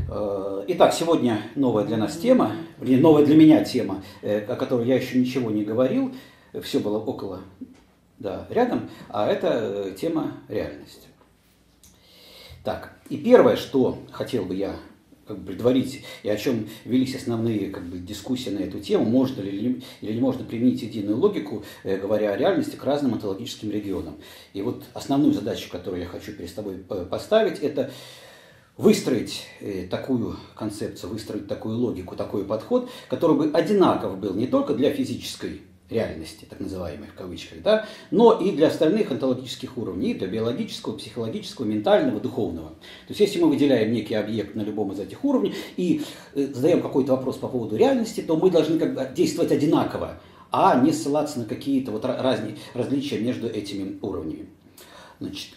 Итак, сегодня новая для нас тема, вернее, новая для меня тема, о которой я еще ничего не говорил, все было около, да, рядом, а это тема реальности. Так, и первое, что хотел бы я предварить, и о чем велись основные дискуссии на эту тему, можно ли или не можно применить единую логику, говоря о реальности, к разным онтологическим регионам. И вот основную задачу, которую я хочу перед тобой поставить, это выстроить такую концепцию, выстроить такую логику, такой подход, который бы одинаков был не только для физической реальности, так называемой в кавычках, да, но и для остальных онтологических уровней, для биологического, психологического, ментального, духовного. То есть если мы выделяем некий объект на любом из этих уровней и задаем какой-то вопрос по поводу реальности, то мы должны действовать одинаково, а не ссылаться на какие-то вот различия между этими уровнями. Значит,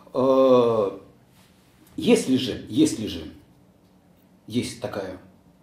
если же есть такая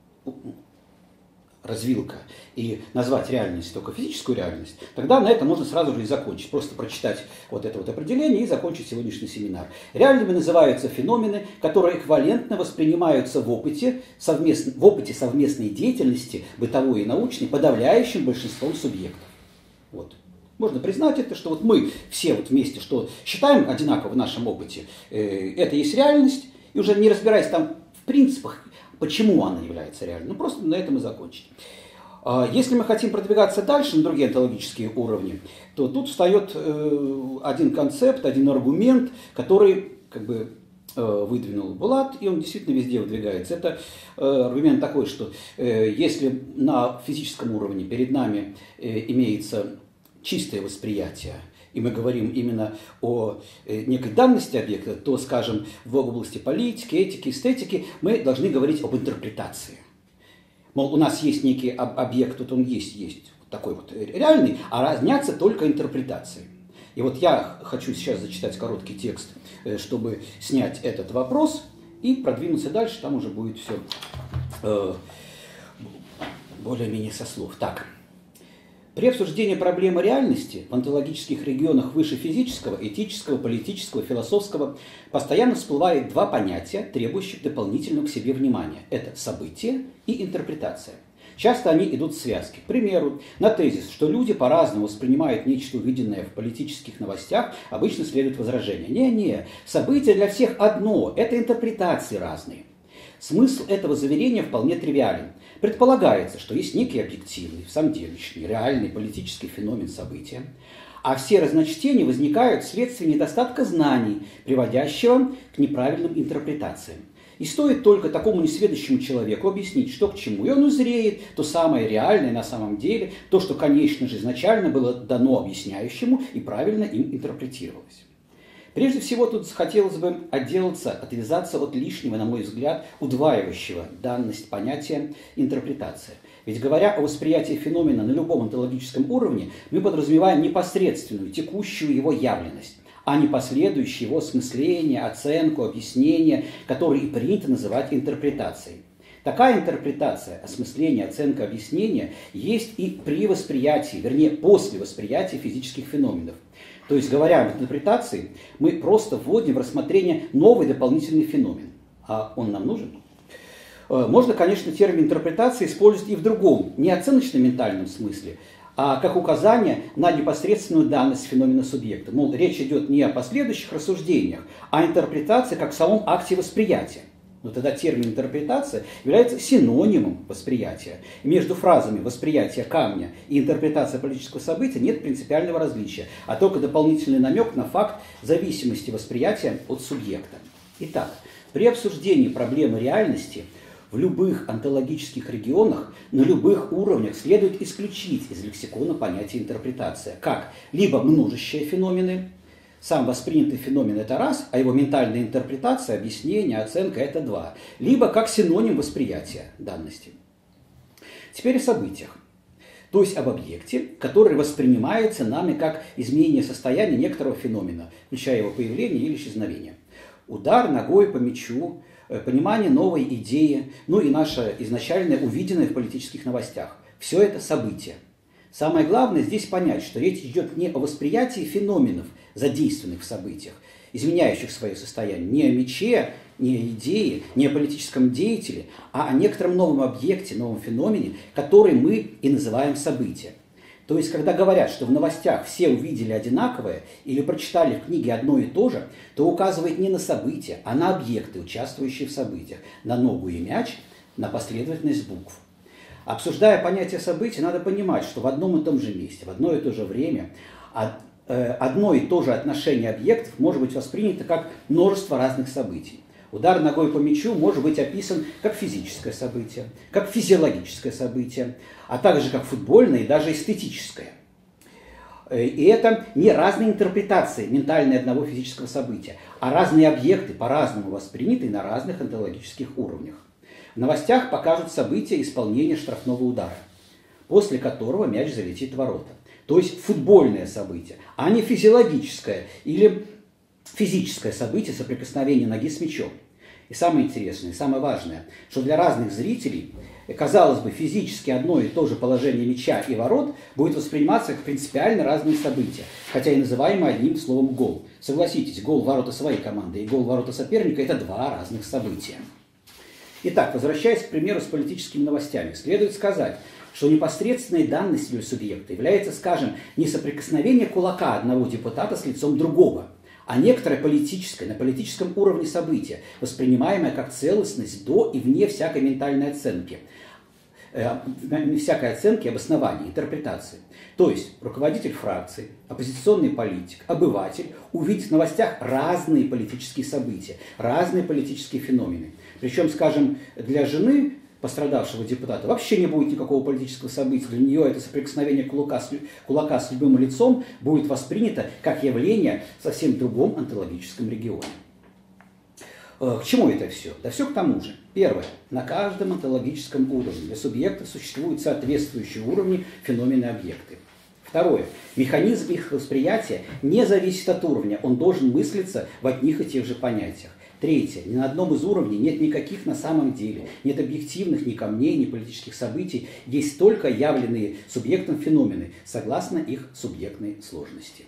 развилка, и назвать реальность только физическую реальность, тогда на этом можно сразу же и закончить. Просто прочитать вот это вот определение и закончить сегодняшний семинар. Реальными называются феномены, которые эквивалентно воспринимаются в опыте совместной деятельности, бытовой и научной, подавляющим большинством субъектов. Вот. Можно признать это, что вот мы все вот вместе, что считаем одинаково в нашем опыте, это есть реальность, и уже не разбираясь там в принципах, почему она является реальной, ну просто на этом и закончить. Если мы хотим продвигаться дальше на другие онтологические уровни, то тут встает один концепт, один аргумент, который выдвинул Булат, и он действительно везде выдвигается. Это аргумент такой, что если на физическом уровне перед нами имеется чистое восприятие, и мы говорим именно о некой данности объекта, то, скажем, в области политики, этики, эстетики мы должны говорить об интерпретации. Мол, у нас есть некий объект, вот он есть такой вот реальный, а разнятся только интерпретации. И вот я хочу сейчас зачитать короткий текст, чтобы снять этот вопрос и продвинуться дальше, там уже будет все более-менее со слов. Так. При обсуждении проблемы реальности в онтологических регионах выше физического, этического, политического, философского постоянно всплывают два понятия, требующих дополнительного к себе внимания. Это событие и интерпретация. Часто они идут в связке. К примеру, на тезис, что люди по-разному воспринимают нечто увиденное в политических новостях, обычно следует возражение. Не, события для всех одно, это интерпретации разные. Смысл этого заверения вполне тривиален. Предполагается, что есть некий объективный, в самом деле, реальный политический феномен события, а все разночтения возникают вследствие недостатка знаний, приводящего к неправильным интерпретациям. И стоит только такому несведущему человеку объяснить, что к чему, и он узреет то самое реальное на самом деле, то, что, конечно же, изначально было дано объясняющему и правильно им интерпретировалось. Прежде всего, тут хотелось бы отвязаться от лишнего, на мой взгляд, удваивающего данность понятия интерпретация. Ведь говоря о восприятии феномена на любом онтологическом уровне, мы подразумеваем непосредственную, текущую его явленность, а не последующее его осмысление, оценку, объяснение, которые и принято называть интерпретацией. Такая интерпретация, осмысление, оценка, объяснение есть и при восприятии, вернее, после восприятия физических феноменов. То есть, говоря об интерпретации, мы просто вводим в рассмотрение новый дополнительный феномен. А он нам нужен? Можно, конечно, термин интерпретации использовать и в другом, не оценочно-ментальном смысле, а как указание на непосредственную данность феномена субъекта. Мол, речь идет не о последующих рассуждениях, а о интерпретации как в самом акте восприятия. Но тогда термин интерпретация является синонимом восприятия. И между фразами «восприятие камня» и «интерпретация политического события» нет принципиального различия, а только дополнительный намек на факт зависимости восприятия от субъекта. Итак, при обсуждении проблемы реальности в любых онтологических регионах, на любых уровнях следует исключить из лексикона понятие интерпретация, как либо множащие феномены, сам воспринятый феномен – это раз, а его ментальная интерпретация, объяснение, оценка – это два. Либо как синоним восприятия данности. Теперь о событиях. То есть об объекте, который воспринимается нами как изменение состояния некоторого феномена, включая его появление или исчезновение. Удар ногой по мячу, понимание новой идеи, ну и наше изначальное увиденное в политических новостях. Все это события. Самое главное здесь понять, что речь идет не о восприятии феноменов, задействованных в событиях, изменяющих свое состояние, не о мече, не о идее, не о политическом деятеле, а о некотором новом объекте, новом феномене, который мы и называем событие. То есть, когда говорят, что в новостях все увидели одинаковое или прочитали в книге одно и то же, то указывает не на события, а на объекты, участвующие в событиях, на ногу и мяч, на последовательность букв. Обсуждая понятие события, надо понимать, что в одном и том же месте, в одно и то же время одно и то же отношение объектов может быть воспринято как множество разных событий. Удар ногой по мячу может быть описан как физическое событие, как физиологическое событие, а также как футбольное и даже эстетическое. И это не разные интерпретации ментальные одного физического события, а разные объекты, по-разному воспринятые на разных онтологических уровнях. В новостях покажут события исполнения штрафного удара, после которого мяч залетит в ворота. То есть футбольное событие, а не физиологическое или физическое событие соприкосновения ноги с мячом. И самое интересное, и самое важное, что для разных зрителей, казалось бы, физически одно и то же положение мяча и ворот будет восприниматься как принципиально разные события, хотя и называемые одним словом гол. Согласитесь, гол в ворота своей команды и гол в ворота соперника – это два разных события. Итак, возвращаясь к примеру с политическими новостями, следует сказать, что непосредственной данностью субъекта является, скажем, не соприкосновение кулака одного депутата с лицом другого, а некоторое политическое, на политическом уровне событие, воспринимаемое как целостность до и вне всякой ментальной оценки, всякой оценки, обоснования, интерпретации. То есть руководитель фракции, оппозиционный политик, обыватель увидит в новостях разные политические события, разные политические феномены. Причем, скажем, для жены пострадавшего депутата вообще не будет никакого политического события. Для нее это соприкосновение кулака с любым лицом будет воспринято как явление в совсем другом онтологическом регионе. К чему это все? Да все к тому же. Первое. На каждом онтологическом уровне для субъектов существуют соответствующие уровни феномены объекты. Второе. Механизм их восприятия не зависит от уровня, он должен мыслиться в одних и тех же понятиях. Третье. Ни на одном из уровней нет никаких на самом деле, нет объективных ни камней, ни политических событий, есть только явленные субъектом феномены, согласно их субъектной сложности.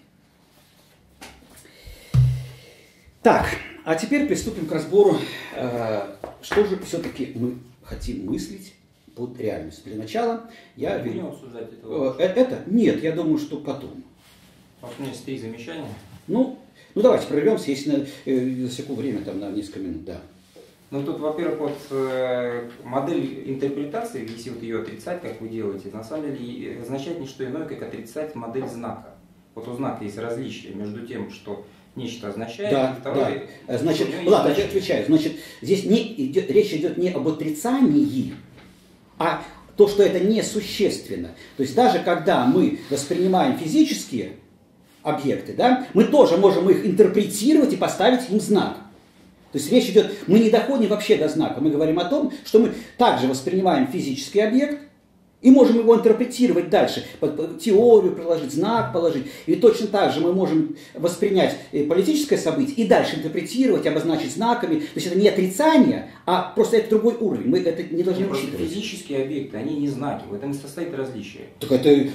Так, а теперь приступим к разбору, что же все-таки мы хотим мыслить под реальностью. Для начала я... Будем обсуждать это? Это? Нет, я думаю, что потом. У меня есть 3 замечания. Ну давайте прервемся, если засеку время там на несколько минут, да. Ну тут, во-первых, вот модель интерпретации, если вот ее отрицать, как вы делаете, на самом деле означает не что иное, как отрицать модель знака. Вот у знака есть различие между тем, что нечто означает, да, и второе... Да. Значит, ладно, я отвечаю. Значит, здесь речь идет не об отрицании, а то, что это несущественно. То есть даже когда мы воспринимаем физические объекты, да, мы тоже можем их интерпретировать и поставить им знак. То есть речь идет, мы не доходим вообще до знака, мы говорим о том, что мы также воспринимаем физический объект и можем его интерпретировать дальше, под теорию приложить, знак положить. И точно так же мы можем воспринять политическое событие и дальше интерпретировать, обозначить знаками. То есть это не отрицание, а просто это другой уровень. Мы это не должны учитывать. Физические объекты, они не знаки, в этом и состоит различие. Так это...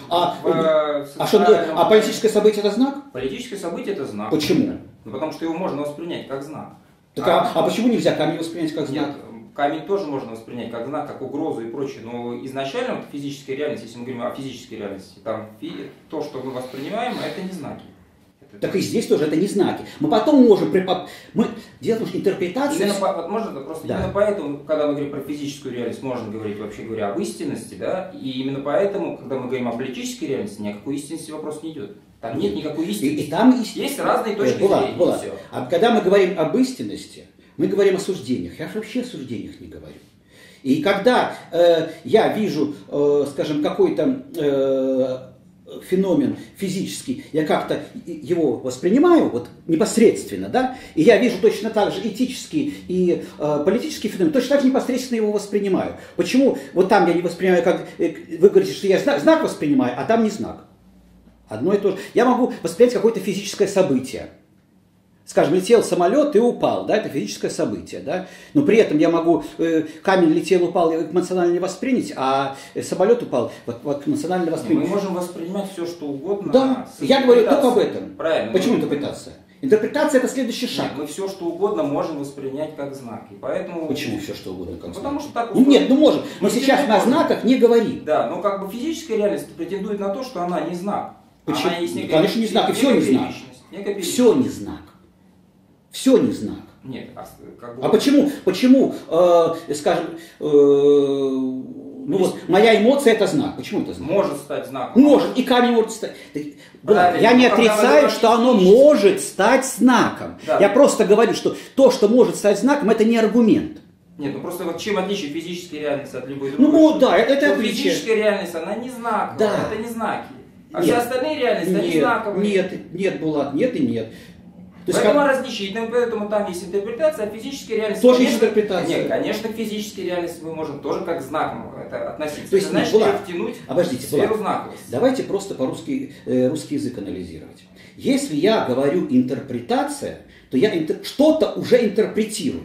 А политическое событие это знак? Политическое событие это знак. Почему? Ну, потому что его можно воспринять как знак. Так, а почему нельзя камень воспринять как знак? Нет, камень тоже можно воспринять как знак, как угрозу и прочее, но изначально вот физическая реальность, если мы говорим о физической реальности, там то, что мы воспринимаем, это не знаки. Так и здесь тоже это не знаки. Мы потом можем... Дело в том, что интерпретация... Именно поэтому, когда мы говорим про физическую реальность, можно говорить, вообще говоря, об истинности, да, и именно поэтому, когда мы говорим о политической реальности, ни о какой истинности вопрос не идет. Там нет никакой истины. И там есть разные точки зрения. Все. А когда мы говорим об истинности, мы говорим о суждениях. Я же вообще о суждениях не говорю. И когда я вижу, скажем, какой-то феномен физический, я как-то его воспринимаю вот непосредственно, да, и я вижу точно так же этический и политический феномен, точно так же непосредственно его воспринимаю. Почему вот там я не воспринимаю, как вы говорите, что я знак воспринимаю, а там не знак? Одно и то же. Я могу воспринять какое-то физическое событие. Скажем, летел самолет и упал, да, это физическое событие, да, но при этом я могу, камень летел, упал, эмоционально не воспринять, а самолет упал, вот эмоционально воспринять. Мы можем воспринимать все, что угодно. Да, я говорю только об этом. Правильно. Почему интерпретация? Интерпретация – это следующий шаг. Нет, мы все, что угодно можем воспринять как знак. И поэтому... Почему все, что угодно как знак? Потому что так Ну нет, ну можем. Но Ну, сейчас теперь на знаках не говорим. Да, но как бы физическая реальность претендует на то, что она не знак. Почему? Она есть некая, Конечно, не знак, и все не знак. Все не знак. Все не знак. Нет, как бы... А почему, скажем, ну вот, моя эмоция – это знак. Почему это знак? Может стать знаком. Может, и камень может стать. Правильно. Я не Но когда отрицаю, вы что оно физически- может стать знаком. Да. Я просто говорю, что то, что может стать знаком, это не аргумент. Нет, ну просто вот чем отличие физической реальности от любой другой? Ну да, это Что отличие. физическая реальность, она не знаковая, Да. это не знаки. А Нет. все остальные реальности, они Нет, знаковые. нет, Булат, нет и нет. То есть, Поэтому как- различие, и поэтому там есть интерпретация, а физическая реальность... Тоже конечно, есть интерпретация. Нет, конечно, к физической реальности мы можем тоже как к знакам это относиться. То есть, Это значит, Булат, ее втянуть обождите, в сферу Булат, знаковости. давайте просто по-русски русский язык анализировать. Если я говорю интерпретация, то я что-то уже интерпретирую.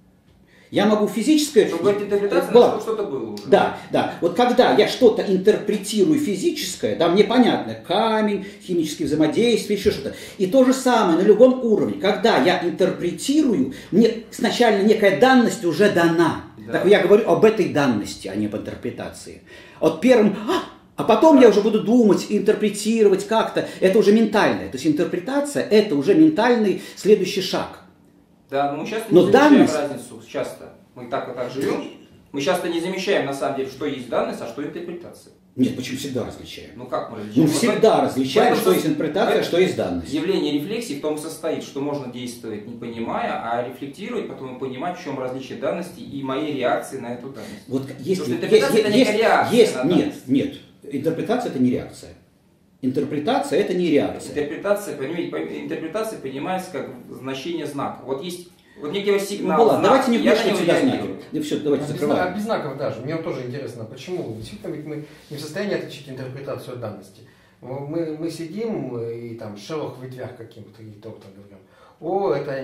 Я могу физическое... Чтобы говорить интерпретация, Булат, значит, что-то было уже. Да, да. Вот когда я что-то интерпретирую физическое, да, мне понятно, камень, химические взаимодействия, еще что-то. И то же самое на любом уровне. Когда я интерпретирую, мне сначала некая данность уже дана. Да. Так я говорю об этой данности, а не об интерпретации. Вот первым... А потом я уже буду думать, интерпретировать как-то. Это уже ментальное. То есть интерпретация – это уже ментальный следующий шаг. Да, но мы часто Но не замечаем данность- разницу. Часто. Мы так вот так живем. Мы часто не замечаем, на самом деле, что есть данность, а что интерпретация. Нет, почему всегда различаем? Ну как мы различаем? Ну Вот всегда различаем, поэтому что есть интерпретация, что есть данность. Явление рефлексии в том и состоит, что можно действовать не понимая, а рефлектировать, потом и понимать, в чем различие данности и моей реакции на эту данность. Вот если Потому что интерпретация это некая реакция на данность. нет, интерпретация это не реакция. Интерпретация это не реакция. Интерпретация понимается как значение знака. Вот есть вот некий сигнал. Ну ладно, знак, давайте не я на вмешивать него сюда знаки. реагирую. Ну все, давайте А закрываем. без знаков даже. Мне вот тоже интересно, почему? Действительно, ведь мы не в состоянии отличить интерпретацию от данности. Мы сидим и там шелох в ветвях каким-то, и доктор говорим, о, это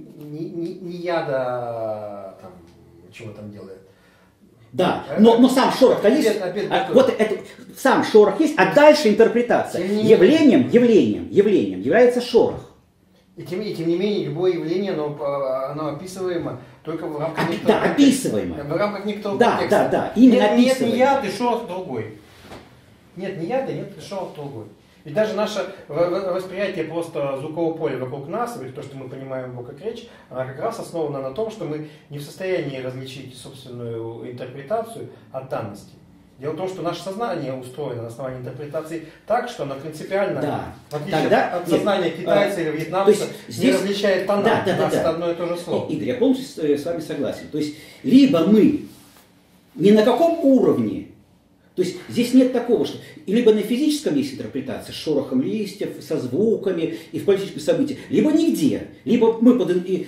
не яда, там, чего там делает. Да, но сам шорох-то есть. Вот это, сам шорох есть, а дальше интерпретация. Явлением является шорох. И тем не менее, любое явление, оно описываемо только в рамках некоторого Да, контекста. описываемо. В рамках некоторого Да, контекста. да, именно Нет, не описываемо. яд и шорох другой. Нет, не яда, нет, и шорох другой. Ведь даже наше восприятие просто звукового поля вокруг нас, или то, что мы понимаем его как речь, она как раз основана на том, что мы не в состоянии различить собственную интерпретацию от данности. Дело в том, что наше сознание устроено на основании интерпретации так, что оно принципиально, Да. в отличие Тогда от сознания китайца или вьетнамца, то есть не здесь- различает тона. Да, У нас это одно и то же слово. Игорь, я полностью с вами согласен. То есть, либо мы ни на каком уровне, то есть здесь нет такого, что либо на физическом есть интерпретация с шорохом листьев, со звуками и в политических событиях, либо нигде. Либо мы,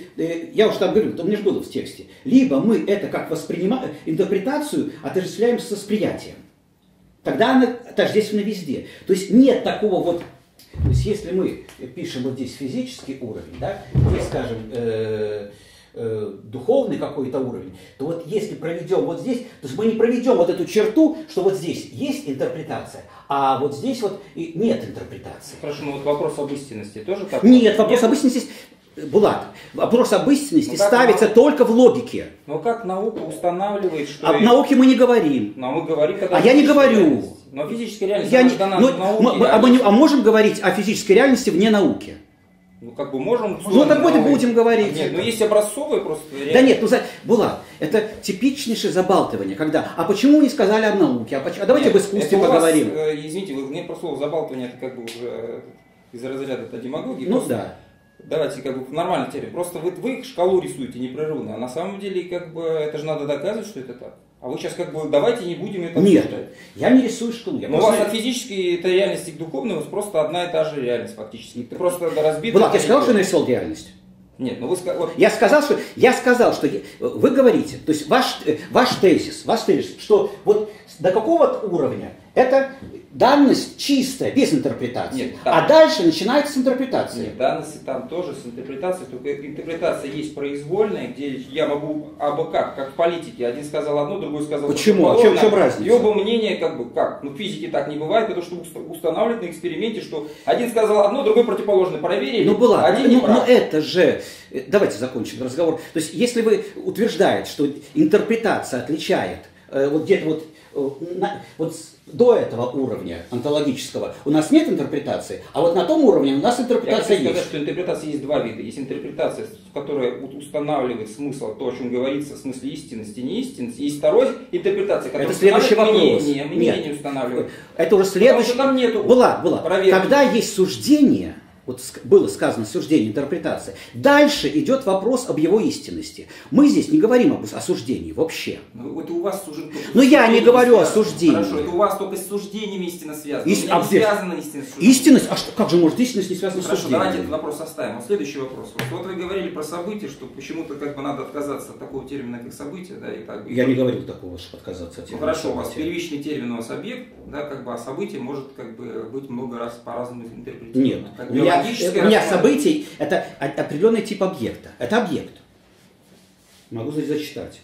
я уже там говорил, то у меня же было в тексте, либо мы это как воспринимаем, интерпретацию отождествляем с восприятием. Тогда она тождественна везде. То есть нет такого вот. То есть если мы пишем вот здесь физический уровень, да, здесь, скажем, духовный какой-то уровень, то вот если проведем вот здесь, то есть мы не проведем вот эту черту, что вот здесь есть интерпретация, а вот здесь вот и нет интерпретации. Хорошо, ну вот вопрос об истинности тоже так? Нет, вопрос об истинности, Булат, вопрос об истинности Ну, как ставится наука? только в логике. Но как наука устанавливает, что... Об науке мы не говорим. Но мы говорим, когда... А я не физическая говорю. реальность. Но физическая реальность, Я она не, дана ну, в науке. а можем говорить о физической реальности вне науки? Ну, как бы можем... Ну, так вот и науки. будем говорить. Нет, ну есть образцовые просто... Да нет, Булат, это типичнейшее забалтывание, когда, а почему не сказали о науке, а давайте Нет, об искусстве это у вас, поговорим. Извините, мне про слово забалтывание, это как бы уже из разряда это демагогии. Ну Просто да. Давайте как бы в нормальной теме. Просто вы шкалу рисуете непрерывно, а на самом деле как бы это же надо доказывать, что это так. А вы сейчас как бы давайте не будем это Нет, обсуждать. я не рисую шкалу. Но у вас от физической этой реальности к духовной у вас просто одна и та же реальность фактически. Ты просто разбита. Булат, я сказал, что я нарисовал реальность? Нет, ну вы сказали... Я сказал, что вы говорите, то есть ваш тезис, что вот до какого-то уровня это данность чистая, без интерпретации. Нет, а дальше начинается с интерпретации. Нет, данности там тоже с интерпретацией, только интерпретация есть произвольная, где я могу абы как в политике. Один сказал одно, другой сказал Почему? А в чем разница? И оба мнения как? Ну, в физике так не бывает, потому что устанавливают на эксперименте, что один сказал одно, другой противоположное. Проверили, ну, была. один не прав. Но это же... Давайте закончим разговор. То есть, если вы утверждаете, что интерпретация отличает вот где-то вот до этого уровня онтологического у нас нет интерпретации, а вот на том уровне у нас интерпретация есть. Я хочу сказать, что интерпретации есть два вида. Есть интерпретация, которая устанавливает смысл, то, о чем говорится, в смысле истинности, неистинности. Есть второй интерпретация, которая устанавливает мнение устанавливает. Это уже следующий. Там нету была. проверки. Когда есть суждение, вот было сказано суждение, интерпретация, дальше идет вопрос об его истинности. Мы здесь не говорим об осуждении вообще. Ну, это у вас суждение. Но я не говорю о суждении. Хорошо, это у вас только с суждением истина связана. Не связана истинность. Истинность? А что, как же может истинность не связана с суждением? Хорошо, давайте этот вопрос оставим. Вот следующий вопрос. Вот вы говорили про события, что почему-то надо отказаться от такого термина, как событие. Да, и так. Я не говорил такого, чтобы отказаться от термина. Ну хорошо, события. У вас первичный термин у вас объект, да, а событие может быть много раз по-разному интерпретировано. Нет. У меня событий – это определенный тип объекта. Это объект. Могу зачитать.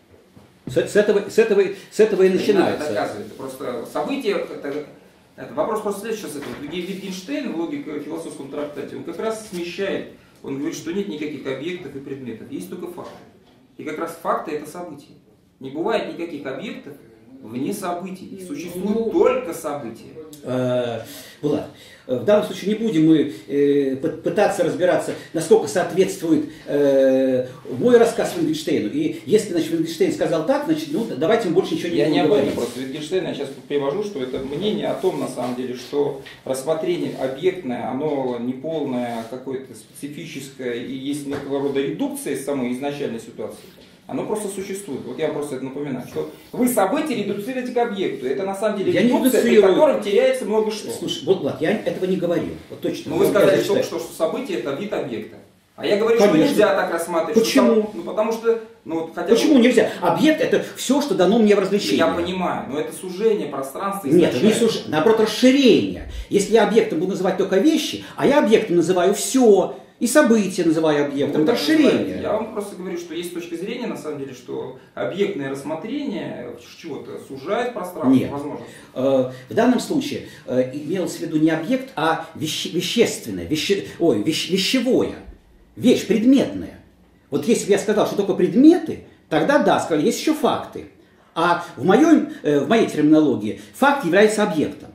С этого и начинается. Это доказывает. Просто событие – это вопрос просто следующий. Wittgenstein в логико-философском трактате, он как раз смещает, он говорит, что нет никаких объектов и предметов, есть только факты. И как раз факты – это события. Не бывает никаких объектов вне событий. Существуют только события. Влад, в данном случае не будем мы пытаться разбираться, насколько соответствует мой рассказ Wittgensteinu. И если, Wittgenstein сказал так, значит, давайте мы больше ничего не будем говорить. Я не об этом просто. Wittgenstein я сейчас привожу, что это мнение о том, на самом деле, что рассмотрение объектное, оно неполное, какое-то специфическое, и есть некого рода редукция самой изначальной ситуации. Оно просто существует. Вот я просто это напоминаю, что вы события редуцируете к объекту. Это на самом деле редукция, при котором теряется много что. Слушай, Влад, я этого не говорил. Вот точно. Но вы сказали только что событие это вид объекта. А я говорю, что нельзя так рассматривать. Почему? Потому что... Почему нельзя? Объект это все, что дано мне в развлечении. Я понимаю, но это сужение пространства. Нет, это не сужение, наоборот, расширение. Если я объектом буду называть только вещи, а я объектом называю все, и события называю объектом, это расширение. Я вам просто говорю, что есть точка зрения, на самом деле, что объектное рассмотрение чего-то сужает пространство. Нет. Возможно. В данном случае имелось в виду не объект, а вещественное, вещевое, вещь предметная. Вот если бы я сказал, что только предметы, тогда да, сказали, есть еще факты. А в моей терминологии факт является объектом.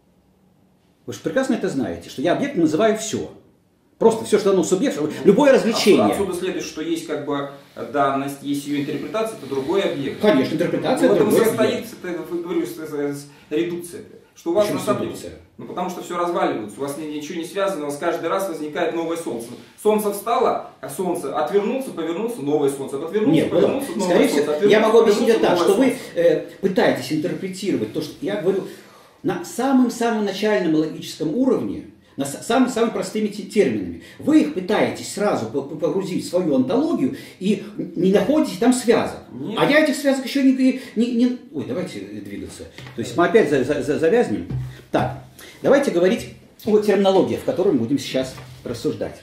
Вы же прекрасно это знаете, что я объектом называю все. Просто все, что дано субъекту, любое развлечение. Отсюда следует, что есть данность, есть ее интерпретация, это другой объект. Конечно, интерпретация это другой объект. В этом говорю, редукция. Что у вас на самом деле, потому что все разваливается, у вас ничего не связано, у вас каждый раз возникает новое солнце. Солнце встало, а солнце отвернулся, повернулся, новое солнце. Отвернулся, повернулся, новое солнце. Отвернулся, я могу объяснить это так, что вы пытаетесь интерпретировать то, что я говорю, на самом начальном логическом уровне, самыми простыми терминами. Вы их пытаетесь сразу погрузить в свою онтологию и не находите там связок. Нет. А я этих связок еще не... Ой, давайте двигаться. То есть мы опять завязнем. Так, давайте говорить о терминологии, в которой мы будем сейчас рассуждать.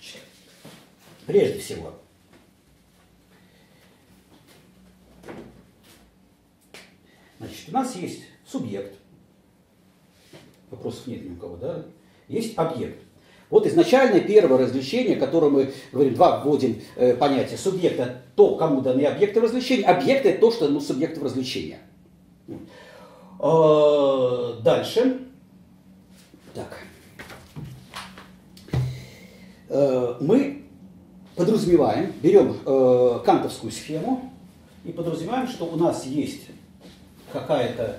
Прежде всего. Значит, у нас есть субъект. Вопросов нет ни у кого, да? Есть объект. Вот изначальное первое развлечение, которое мы говорим, вводим понятие субъекта, то, кому даны объекты развлечения. Объект это то, что дано субъекту развлечения. Дальше. Так. Мы подразумеваем, берем кантовскую схему и подразумеваем, что у нас есть какая-то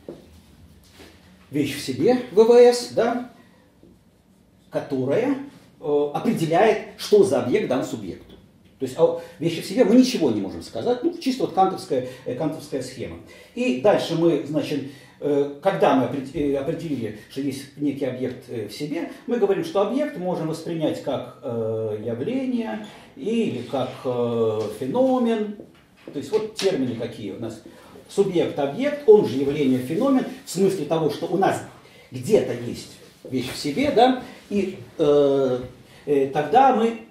вещь в себе, ВВС, да, которая определяет, что за объект дан субъекту. То есть о вещи в себе мы ничего не можем сказать, чисто вот кантовская схема. И дальше мы, значит, когда мы определили, что есть некий объект в себе, мы говорим, что объект можем воспринять как явление или как феномен. То есть вот термины какие у нас. субъект-объект, он же явление-феномен, в смысле того, что у нас где-то есть вещь в себе, да, и тогда мы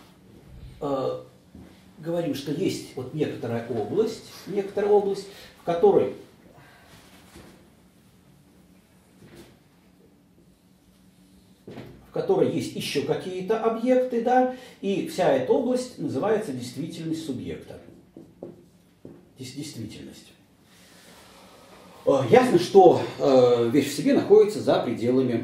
говорим, что есть вот некоторая область, в которой есть еще какие-то объекты, да, и вся эта область называется действительность субъекта. Действительность. Ясно, что вещь в себе находится за пределами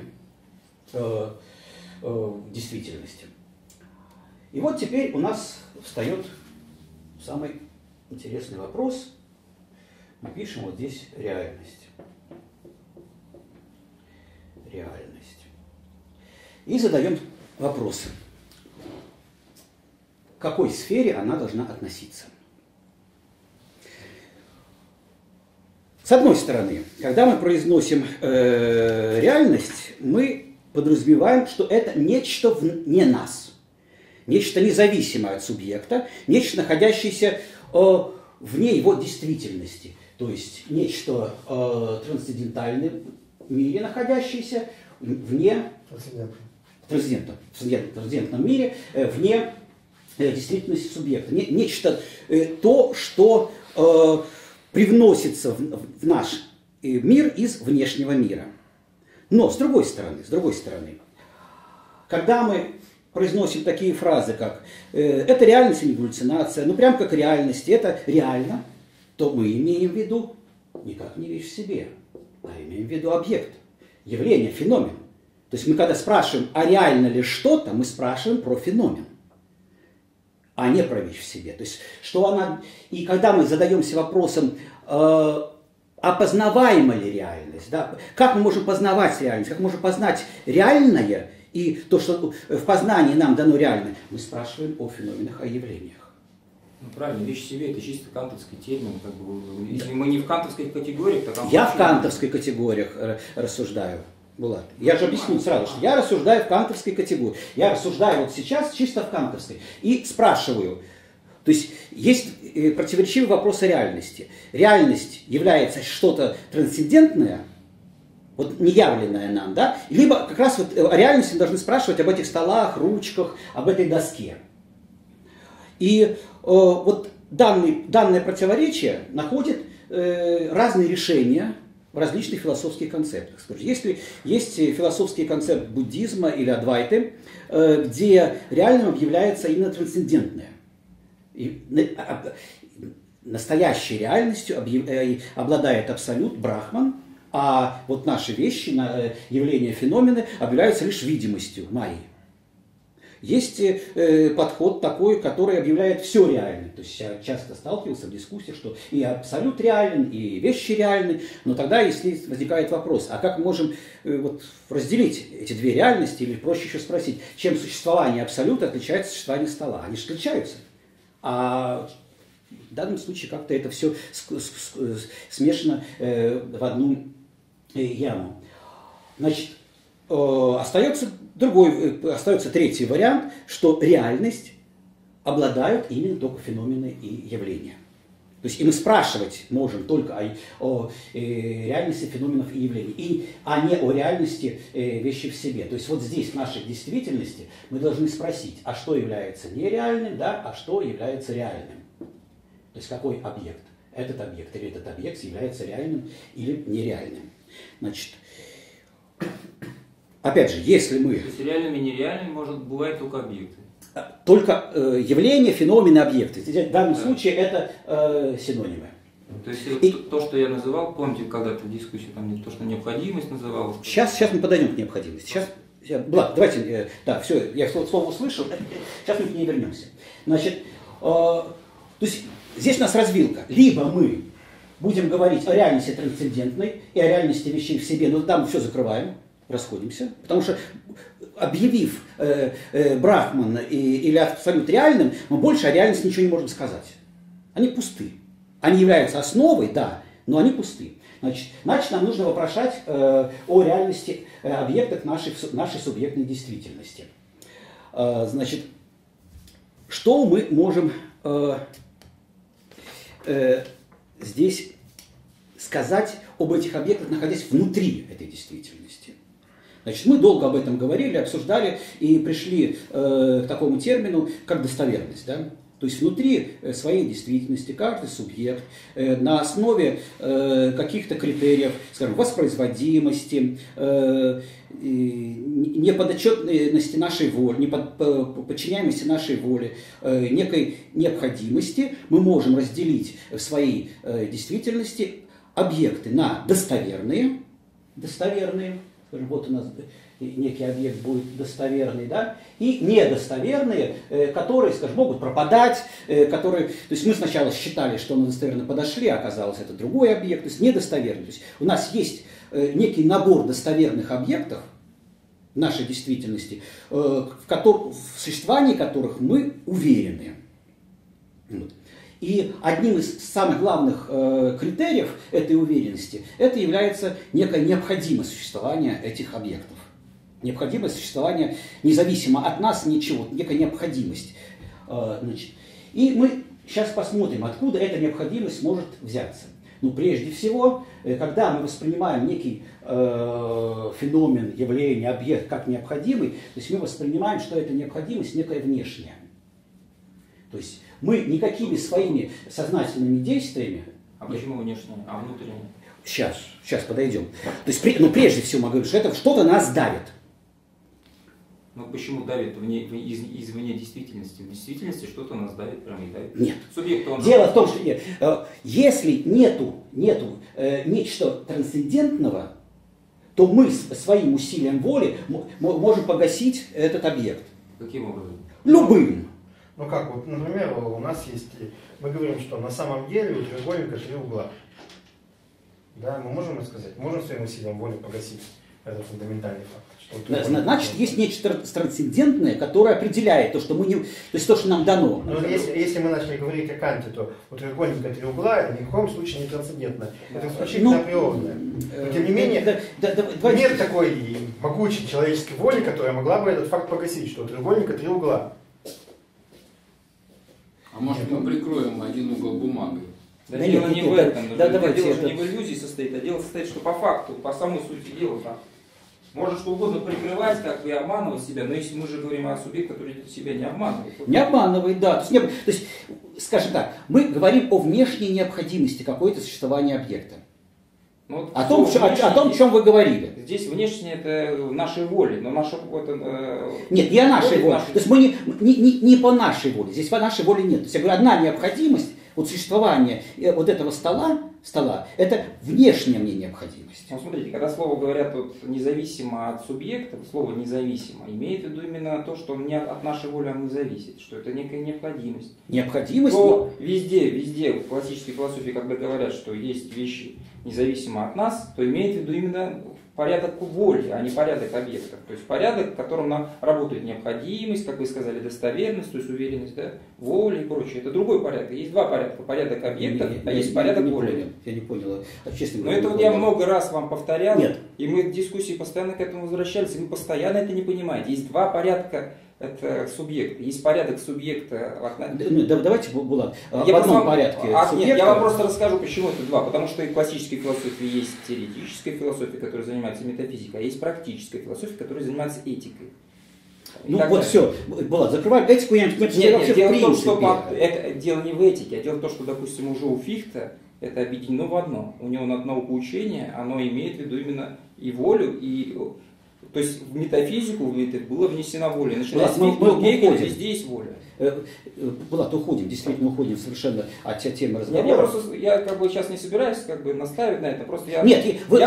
действительности. И вот теперь у нас встает самый интересный вопрос. Мы пишем вот здесь реальность. Реальность. И задаем вопрос. К какой сфере она должна относиться? С одной стороны, когда мы произносим реальность, мы подразумеваем, что это нечто вне нас, нечто независимое от субъекта, нечто, находящееся вне его действительности, то есть нечто трансцендентальное в мире, находящееся вне трансцендентном мире, вне действительности субъекта, нечто то, что привносится в наш мир из внешнего мира. Но с другой стороны, когда мы произносим такие фразы, как «это реальность, а не галлюцинация», ну прям как реальность, это реально, то мы имеем в виду никак не вещь в себе, а имеем в виду объект, явление, феномен. То есть мы когда спрашиваем, а реально ли что-то, мы спрашиваем про феномен, а не про вещь в себе. То есть, что она... И когда мы задаемся вопросом, опознаваема ли реальность, да? Как мы можем познавать реальность, как мы можем познать реальное и то, что в познании нам дано реальное, мы спрашиваем о феноменах, о явлениях. Ну, правильно, вещь в себе – это чисто кантовский термин. Как бы, если мы не в кантовских категориях, то... Я в кантовской категориях рассуждаю. Булат. Я же объясню сразу, что я рассуждаю в кантовской категории. Я рассуждаю вот сейчас чисто в кантовской. И спрашиваю. То есть есть противоречивый вопрос о реальности. Реальность является что-то трансцендентное, вот неявленное нам, да? Либо как раз вот о реальности мы должны спрашивать об этих столах, ручках, об этой доске. И вот данное противоречие находит разные решения в различных философских концептах. Если есть философский концепт буддизма или адвайты, где реальным объявляется именно трансцендентное. И настоящей реальностью обладает абсолют, брахман, а вот наши вещи, явления, феномены объявляются лишь видимостью, майей. Есть подход такой, который объявляет все реальным. То есть я часто сталкивался в дискуссии, что и абсолют реален, и вещи реальны. Но тогда, если возникает вопрос, а как мы можем вот разделить эти две реальности, или проще еще спросить, чем существование абсолюта отличается от существования стола? Они же отличаются. А в данном случае как-то это все смешано в одну яму. Значит, остается третий вариант, что реальность обладают именно только феномены и явления. То есть и мы спрашивать можем только о реальности феноменов и явлений, а не о реальности вещи в себе. То есть вот здесь, в нашей действительности, мы должны спросить, а что является нереальным, да, а что является реальным. То есть какой объект? Этот объект или этот объект является реальным или нереальным. Значит, опять же, если мы... То есть реальным и нереальным бывают только объекты. Только явления, феномены, объекты. В данном случае это синонимы. То есть то, что я называл, помните, когда-то в дискуссии, там то, что необходимость называлась? Сейчас мы подойдем к необходимости. Влад, давайте, да, все, я слово услышал, сейчас мы к ней вернемся. Значит, то есть здесь у нас развилка. Либо мы будем говорить о реальности трансцендентной и о реальности вещей в себе, но там все закрываем, расходимся, потому что объявив брахман или абсолют реальным, мы больше о реальности ничего не можем сказать. Они пусты. Они являются основой, да, но они пусты. Значит, нам нужно вопрошать о реальности объектов нашей субъектной действительности. Значит, что мы можем здесь сказать об этих объектах, находясь внутри этой действительности. Значит, мы долго об этом говорили, обсуждали и пришли к такому термину, как достоверность. Да? То есть внутри своей действительности каждый субъект на основе каких-то критериев, скажем, воспроизводимости, неподотчетности нашей воли, подчиняемости нашей воле, некой необходимости, мы можем разделить в своей действительности объекты на достоверные, скажем, вот у нас некий объект будет достоверный, да, и недостоверные, которые, скажем, могут пропадать, которые, то есть мы сначала считали, что мы достоверно подошли, а оказалось это другой объект, то есть недостоверный. То есть у нас есть некий набор достоверных объектов в нашей действительности, в существовании которых мы уверены. И одним из самых главных критериев этой уверенности это является некая необходимость существования этих объектов. Необходимость существования независимо от нас ничего, некая необходимость. Значит, и мы сейчас посмотрим, откуда эта необходимость может взяться. Ну, прежде всего, когда мы воспринимаем некий феномен, явление, объект как необходимый, то есть мы воспринимаем, что эта необходимость некая внешняя. То есть мы никакими своими сознательными действиями... А почему внешняя, а внутренняя? Сейчас подойдем. То есть, прежде всего, мы говорим, что это что-то нас давит. Ну почему давит извне действительности? В действительности что-то нас давит, прям и давит. Нет. Субъект, он Дело в том, что нет. Если нету нечто трансцендентного, то мы своим усилием воли можем погасить этот объект. Каким образом? Любым. Ну как, вот, например, у нас есть, мы говорим, что на самом деле у треугольника 3 угла. Да, мы можем сказать, можем своим усилием воли погасить этот фундаментальный факт. Значит, есть нечто трансцендентное, которое определяет то, что мы не, то есть то, что нам дано. Но если мы начали говорить о Канте, то у треугольника 3 угла ни в коем случае не трансцендентное. Это исключительно априорное. Но тем не менее, нет такой могучей человеческой воли, которая могла бы этот факт погасить, что у треугольника 3 угла. А может мы прикроем один угол бумагой? Да дело не в этом. Дело же не в иллюзии состоит, а дело состоит, что по факту, по самой сути дела, да. Можно что угодно прикрывать, как бы и обманывать себя, но если мы же говорим о субъекте, который себя не обманывает. Не обманывает, да. То есть, скажем так, мы говорим о внешней необходимости какой-то существования объекта. Ну, вот о том, о чем вы говорили. Здесь внешне это нашей воли, но наша нет, не о нашей воле. То есть мы не по нашей воле. Здесь по нашей воле нет. То есть я говорю, одна необходимость, вот существование вот этого стола, это внешняя мне необходимость. Ну, смотрите, когда слово говорят вот, независимо от субъекта, слово независимо имеет в виду именно то, что не от нашей воли оно не зависит, что это некая необходимость. Необходимость? То везде в классической философии, когда говорят, что есть вещи независимо от нас, то имеет в виду именно порядок воли, а не порядок объектов. То есть порядок, в котором нам работает необходимость, как вы сказали, достоверность, то есть уверенность, да, воля и прочее. Это другой порядок. Есть два порядка. Порядок объектов, есть порядок воли. Я не понял. Честно говоря, это вот я много раз вам повторял, нет. И мы в дискуссии постоянно к этому возвращались, и вы постоянно это не понимаете. Есть два порядка субъекта. Есть порядок субъекта. Давайте, Булат, в одном порядке. Нет, я вам просто расскажу, почему это два. Потому что и в классической философии есть теоретическая философия, которая занимается метафизикой, а есть практическая философия, которая занимается этикой. Ну вот все, Булат, закрываем этику, я не Нет, дело в том, что дело не в этике, а дело в том, что, допустим, уже у Фихта это объединено в одно. У него наукоучение, оно имеет в виду именно и волю, и... То есть в метафизику было внесена воля. Начиная с Фихта, Гегеля, везде есть воля. Булат, действительно уходим совершенно от темы разговора. Я как бы сейчас не собираюсь настаивать на этом. Просто вы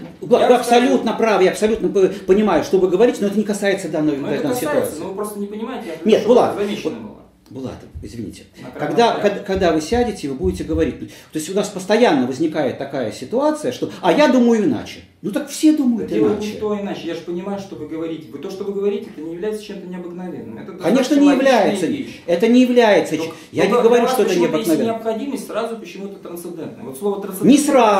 абсолютно правы, я абсолютно понимаю, что вы говорите, но это не касается данной ситуации. Но вы просто не понимаете, нет, Булат, замечено было. Булат, извините. Когда вы сядете, вы будете говорить. То есть у нас постоянно возникает такая ситуация, что «а я думаю иначе». Ну так все думают дело иначе. Дело не то иначе. Я же понимаю, что вы говорите. То, что вы говорите, это не является чем-то необыкновенным. Это конечно, не является. Это не является. Я не говорю, что это необыкновенно. Если необходимость, сразу почему-то трансцендентное. Вот слово трансцендентное.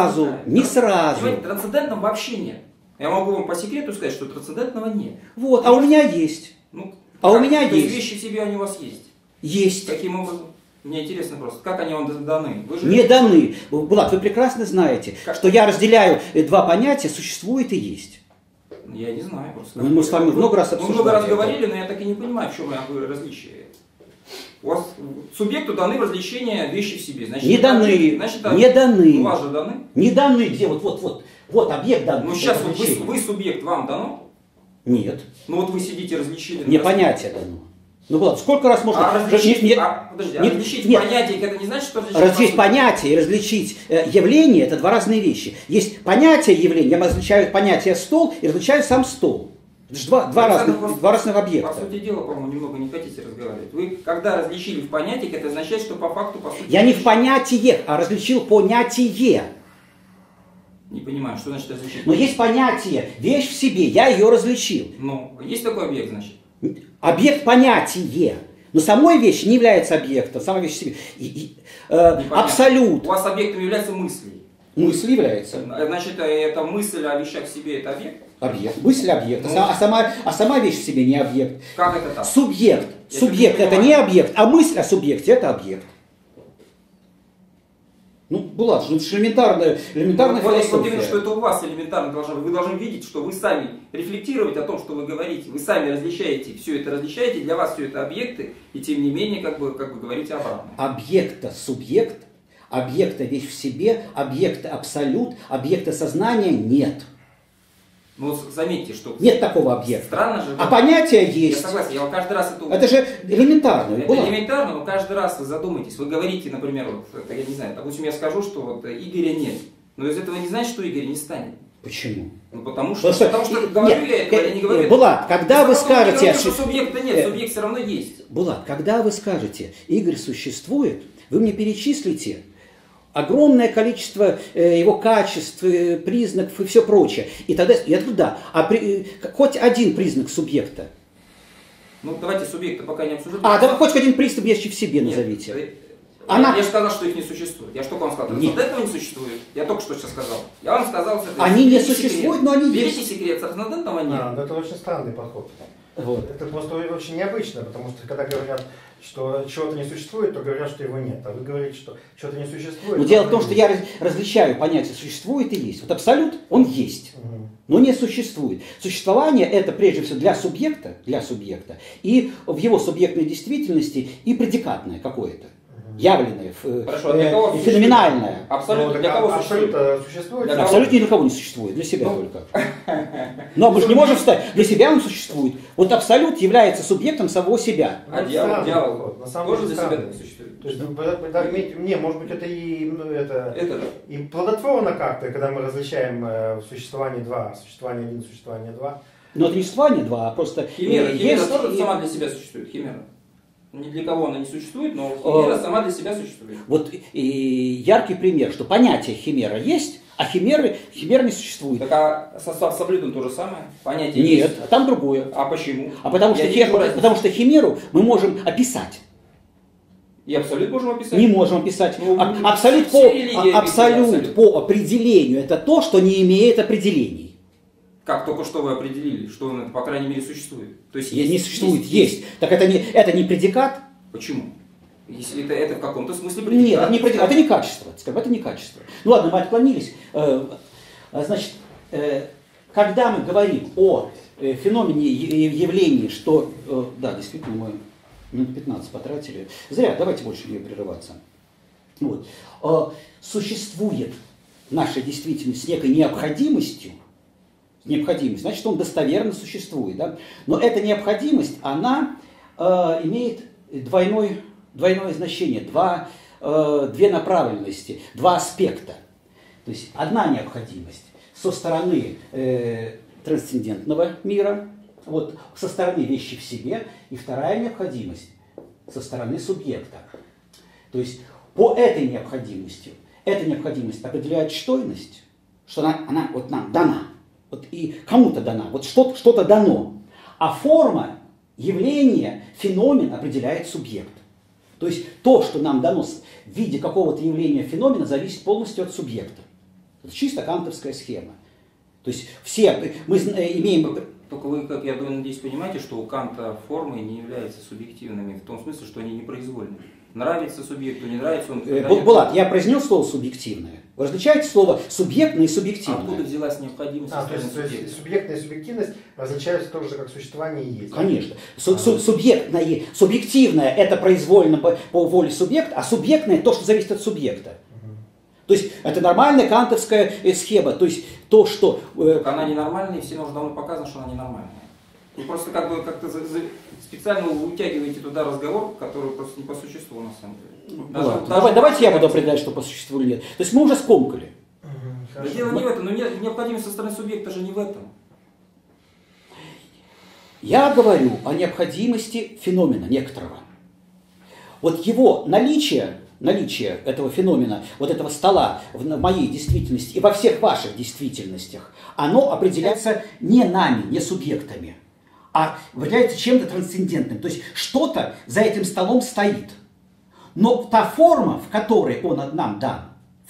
Не сразу. Понимаете, трансцендентного вообще нет. Я могу вам по секрету сказать, что трансцендентного нет. Вот, а у меня есть. У меня есть. Вещи в себе они у вас есть. Есть. Каким образом? Мне интересно просто, как они вам даны? Вы же... Не даны. Булат, вы прекрасно знаете, что я разделяю два понятия, существует и есть. Я не знаю просто. Мы с вами много раз обсуждали. Мы много раз говорили, но я так и не понимаю, в чем различие. У вас субъекту даны в развлечения вещи в себе. Значит, не даны. Значит, не даны. У вас же даны? Не даны. Где? Вот объект дан. Ну сейчас вот вы субъект, вам дано? Нет. Ну вот вы сидите, различили. Мне понятие дано. Ну вот, сколько раз можно... различить понятие, это не значит, что различить понятие и различить явление — это два разные вещи. Есть понятие явления, я различаю понятие стол и различаю сам стол. Это же два разных объекта. По сути дела, по-моему, немного не хотите разговаривать. Вы, когда различили в понятиях, это означает, что по факту, по сути... Я не в понятиях, а различил понятие. Не понимаю, что значит различить? Но есть понятие, вещь в себе, я ее различил. Ну, есть такой объект, значит? Объект понятие. Но самой вещь не является объектом, сама вещь в себе. Абсолют. У вас объектом являются мысли. Мысль является. Значит, это мысль о вещах в себе, это объект? Объект. Мысль объект. Ну, а сама вещь в себе не объект. Как это так? Субъект. Субъект это не объект, а мысль о субъекте это объект. Ну, Булат, это же элементарная философия. Вот именно, что это у вас элементарно должно быть. Вы должны видеть, что вы сами рефлектировать о том, что вы говорите. Вы сами различаете, все это различаете, для вас все это объекты, и тем не менее, как бы говорите обратно. Объекта субъект, объекта вещь в себе, объекта абсолют, объекта сознания нет. Ну, заметьте, что... Нет такого объекта. Странно же. А понятие есть. Я согласен, я вам каждый раз это... Это же элементарно. Это элементарно, но каждый раз вы задумайтесь. Вы говорите, например, вот, я не знаю, допустим, я скажу, что вот Игоря нет. Но из этого не значит, что Игоря не станет. Почему? Ну, потому что говорю я этого, я не говорю. Булат, когда вы скажете... Что субъекта нет, субъект все равно есть. Булат, когда вы скажете, Игорь существует, вы мне перечислите огромное количество его качеств, признаков и все прочее. И тогда я говорю, да, хоть один признак субъекта. Ну, давайте субъекта пока не обсуждаем. Да хоть один признак вещи в себе назовите. Я же сказал, что их не существует. Я что вам сказал? Нет. Вот этого не существует. Я только что сейчас сказал. Я вам сказал, что они не существуют, но они есть. Берите секрет, трансцендентного нет. Это очень странный подход. Вот. Это просто очень необычно, потому что когда говорят, что чего-то не существует, то говорят, что его нет. А вы говорите, что чего-то не существует. Но дело в том, что я различаю понятие существует и есть. Вот абсолют, он есть, но не существует. Существование это прежде всего для субъекта, и в его субъектной действительности и предикатное какое-то. Явленное, феноменальное. Абсолют для кого существует? Абсолют ни для кого не существует, для себя только. Но мы же не можем встать, для себя он существует. Вот абсолют является субъектом самого себя. А дьявол тоже для себя существует. То есть, может быть, это и плодотворно как-то, когда мы различаем существование 2, существование 1, существование 2. Но это не существование 2, а просто... Химера тоже сама для себя существует, химера. Ни для кого она не существует, но химера сама для себя существует. Вот яркий пример, что понятие химера есть, а химера не существует. Так а с абсолютом то же самое? Понятие нет, есть. А там другое. А почему? Потому что химеру мы можем описать. И абсолют можем описать? Не можем описать. Абсолют по определению это то, что не имеет определений. Как только что вы определили, что он, по крайней мере, существует. То есть не существует, есть. Так это не предикат? Почему? Если это в каком-то смысле предикат. Нет, это не предикат, это не качество. Это не качество. Ну ладно, мы отклонились. Значит, когда мы говорим о феномене явлений, что... Да, действительно, мы минут 15 потратили. Зря, давайте больше не прерываться. Вот. Существует наша действительность с некой необходимостью, значит, он достоверно существует. Да? Но эта необходимость, она имеет двойное значение, две направленности, два аспекта. То есть одна необходимость со стороны трансцендентного мира, вот, со стороны вещи в себе, и вторая необходимость со стороны субъекта. То есть по этой необходимости, эта необходимость определяет штойность, что она вот нам дана. Вот и кому-то дана, вот что-то дано. А форма, явление, феномен определяет субъект. То есть то, что нам дано в виде какого-то явления феномена, зависит полностью от субъекта. Это чисто кантовская схема. То есть мы имеем... Только вы, как я надеюсь, понимаете, что у Канта формы не являются субъективными, в том смысле, что они непроизвольны. Нравится субъекту, не нравится он. Булат, я произнес слово субъективное. Вы различаете слово субъектное и субъективное? Откуда взялась необходимость? То есть субъектная и субъективность различаются так же, как существование и есть. Конечно. Субъектное, субъективное это произвольно по воле субъекта, а субъектное то, что зависит от субъекта. То есть это нормальная кантовская схема. То есть то, что... Она ненормальная, и всем уже давно показано, что она ненормальная. Вы просто как-то специально утягиваете туда разговор, который просто не по существу на самом деле. Давайте я буду определять, что по существу или нет. То есть мы уже скомкали. Да дело не в этом, но необходимость со стороны субъекта же не в этом. Я говорю о необходимости феномена некоторого. Вот его наличие этого феномена, вот этого стола в моей действительности и во всех ваших действительностях, оно определяется не нами, не субъектами, а является чем-то трансцендентным. То есть что-то за этим столом стоит. Но та форма, в которой он нам дан,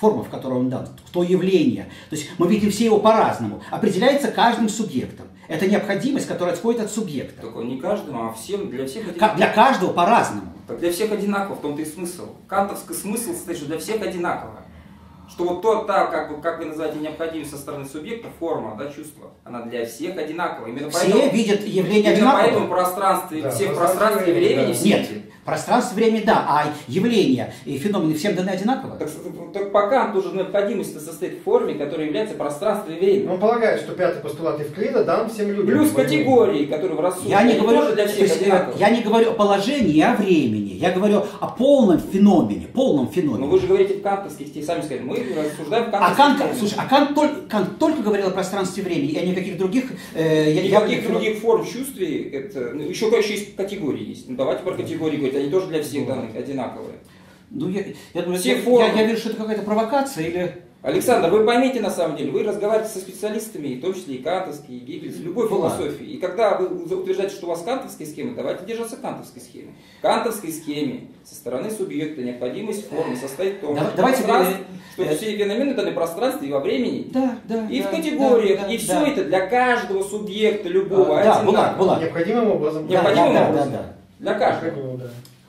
то явление, то есть мы видим все его по-разному, определяется каждым субъектом. Это необходимость, которая отходит от субъекта. Только не каждому, а всем, для всех одинаково. Для каждого по-разному. Так для всех одинаково, в том-то и смысл. Кантовский смысл состоит, что для всех одинаково. Что вот как вы называете необходимость со стороны субъекта, форма, да, чувство, она для всех одинакова. Именно все поэтому, видят явление одинаково. Поэтому все в пространстве и времени все нет. Пространство, время, да, а явления и феномены всем даны одинаково? Так по Канту уже необходимость состоит в форме, которая является пространством и временем. Он полагает, что пятый постулат Евклида дан всем людям. Плюс категории, которые в рассудке, тоже для всех одинаковые. Я не говорю о положении, о времени, я говорю о полном феномене, Но вы же говорите в кантовских, сами сказали, мы рассуждаем в кантовских. Слушай, Кант только говорил о пространстве времени, и о никаких других... Никаких других форм чувствий, это, еще есть категории есть. Ну, давайте про категории говорить. Они тоже для всех данных одинаковые. Ну, я вижу, что это какая-то провокация или... Александр, вы поймите на самом деле, вы разговариваете со специалистами, в том числе и кантовские, и гегельские, любой философии. И когда вы утверждаете, что у вас кантовские схемы, давайте держаться кантовской схеме. В кантовской схеме со стороны субъекта необходимость формы состоит в том, что все феномены даны в пространстве и во времени, и в категориях, и все это для каждого субъекта, любого, одинаково. Необходимым образом. Для каждого.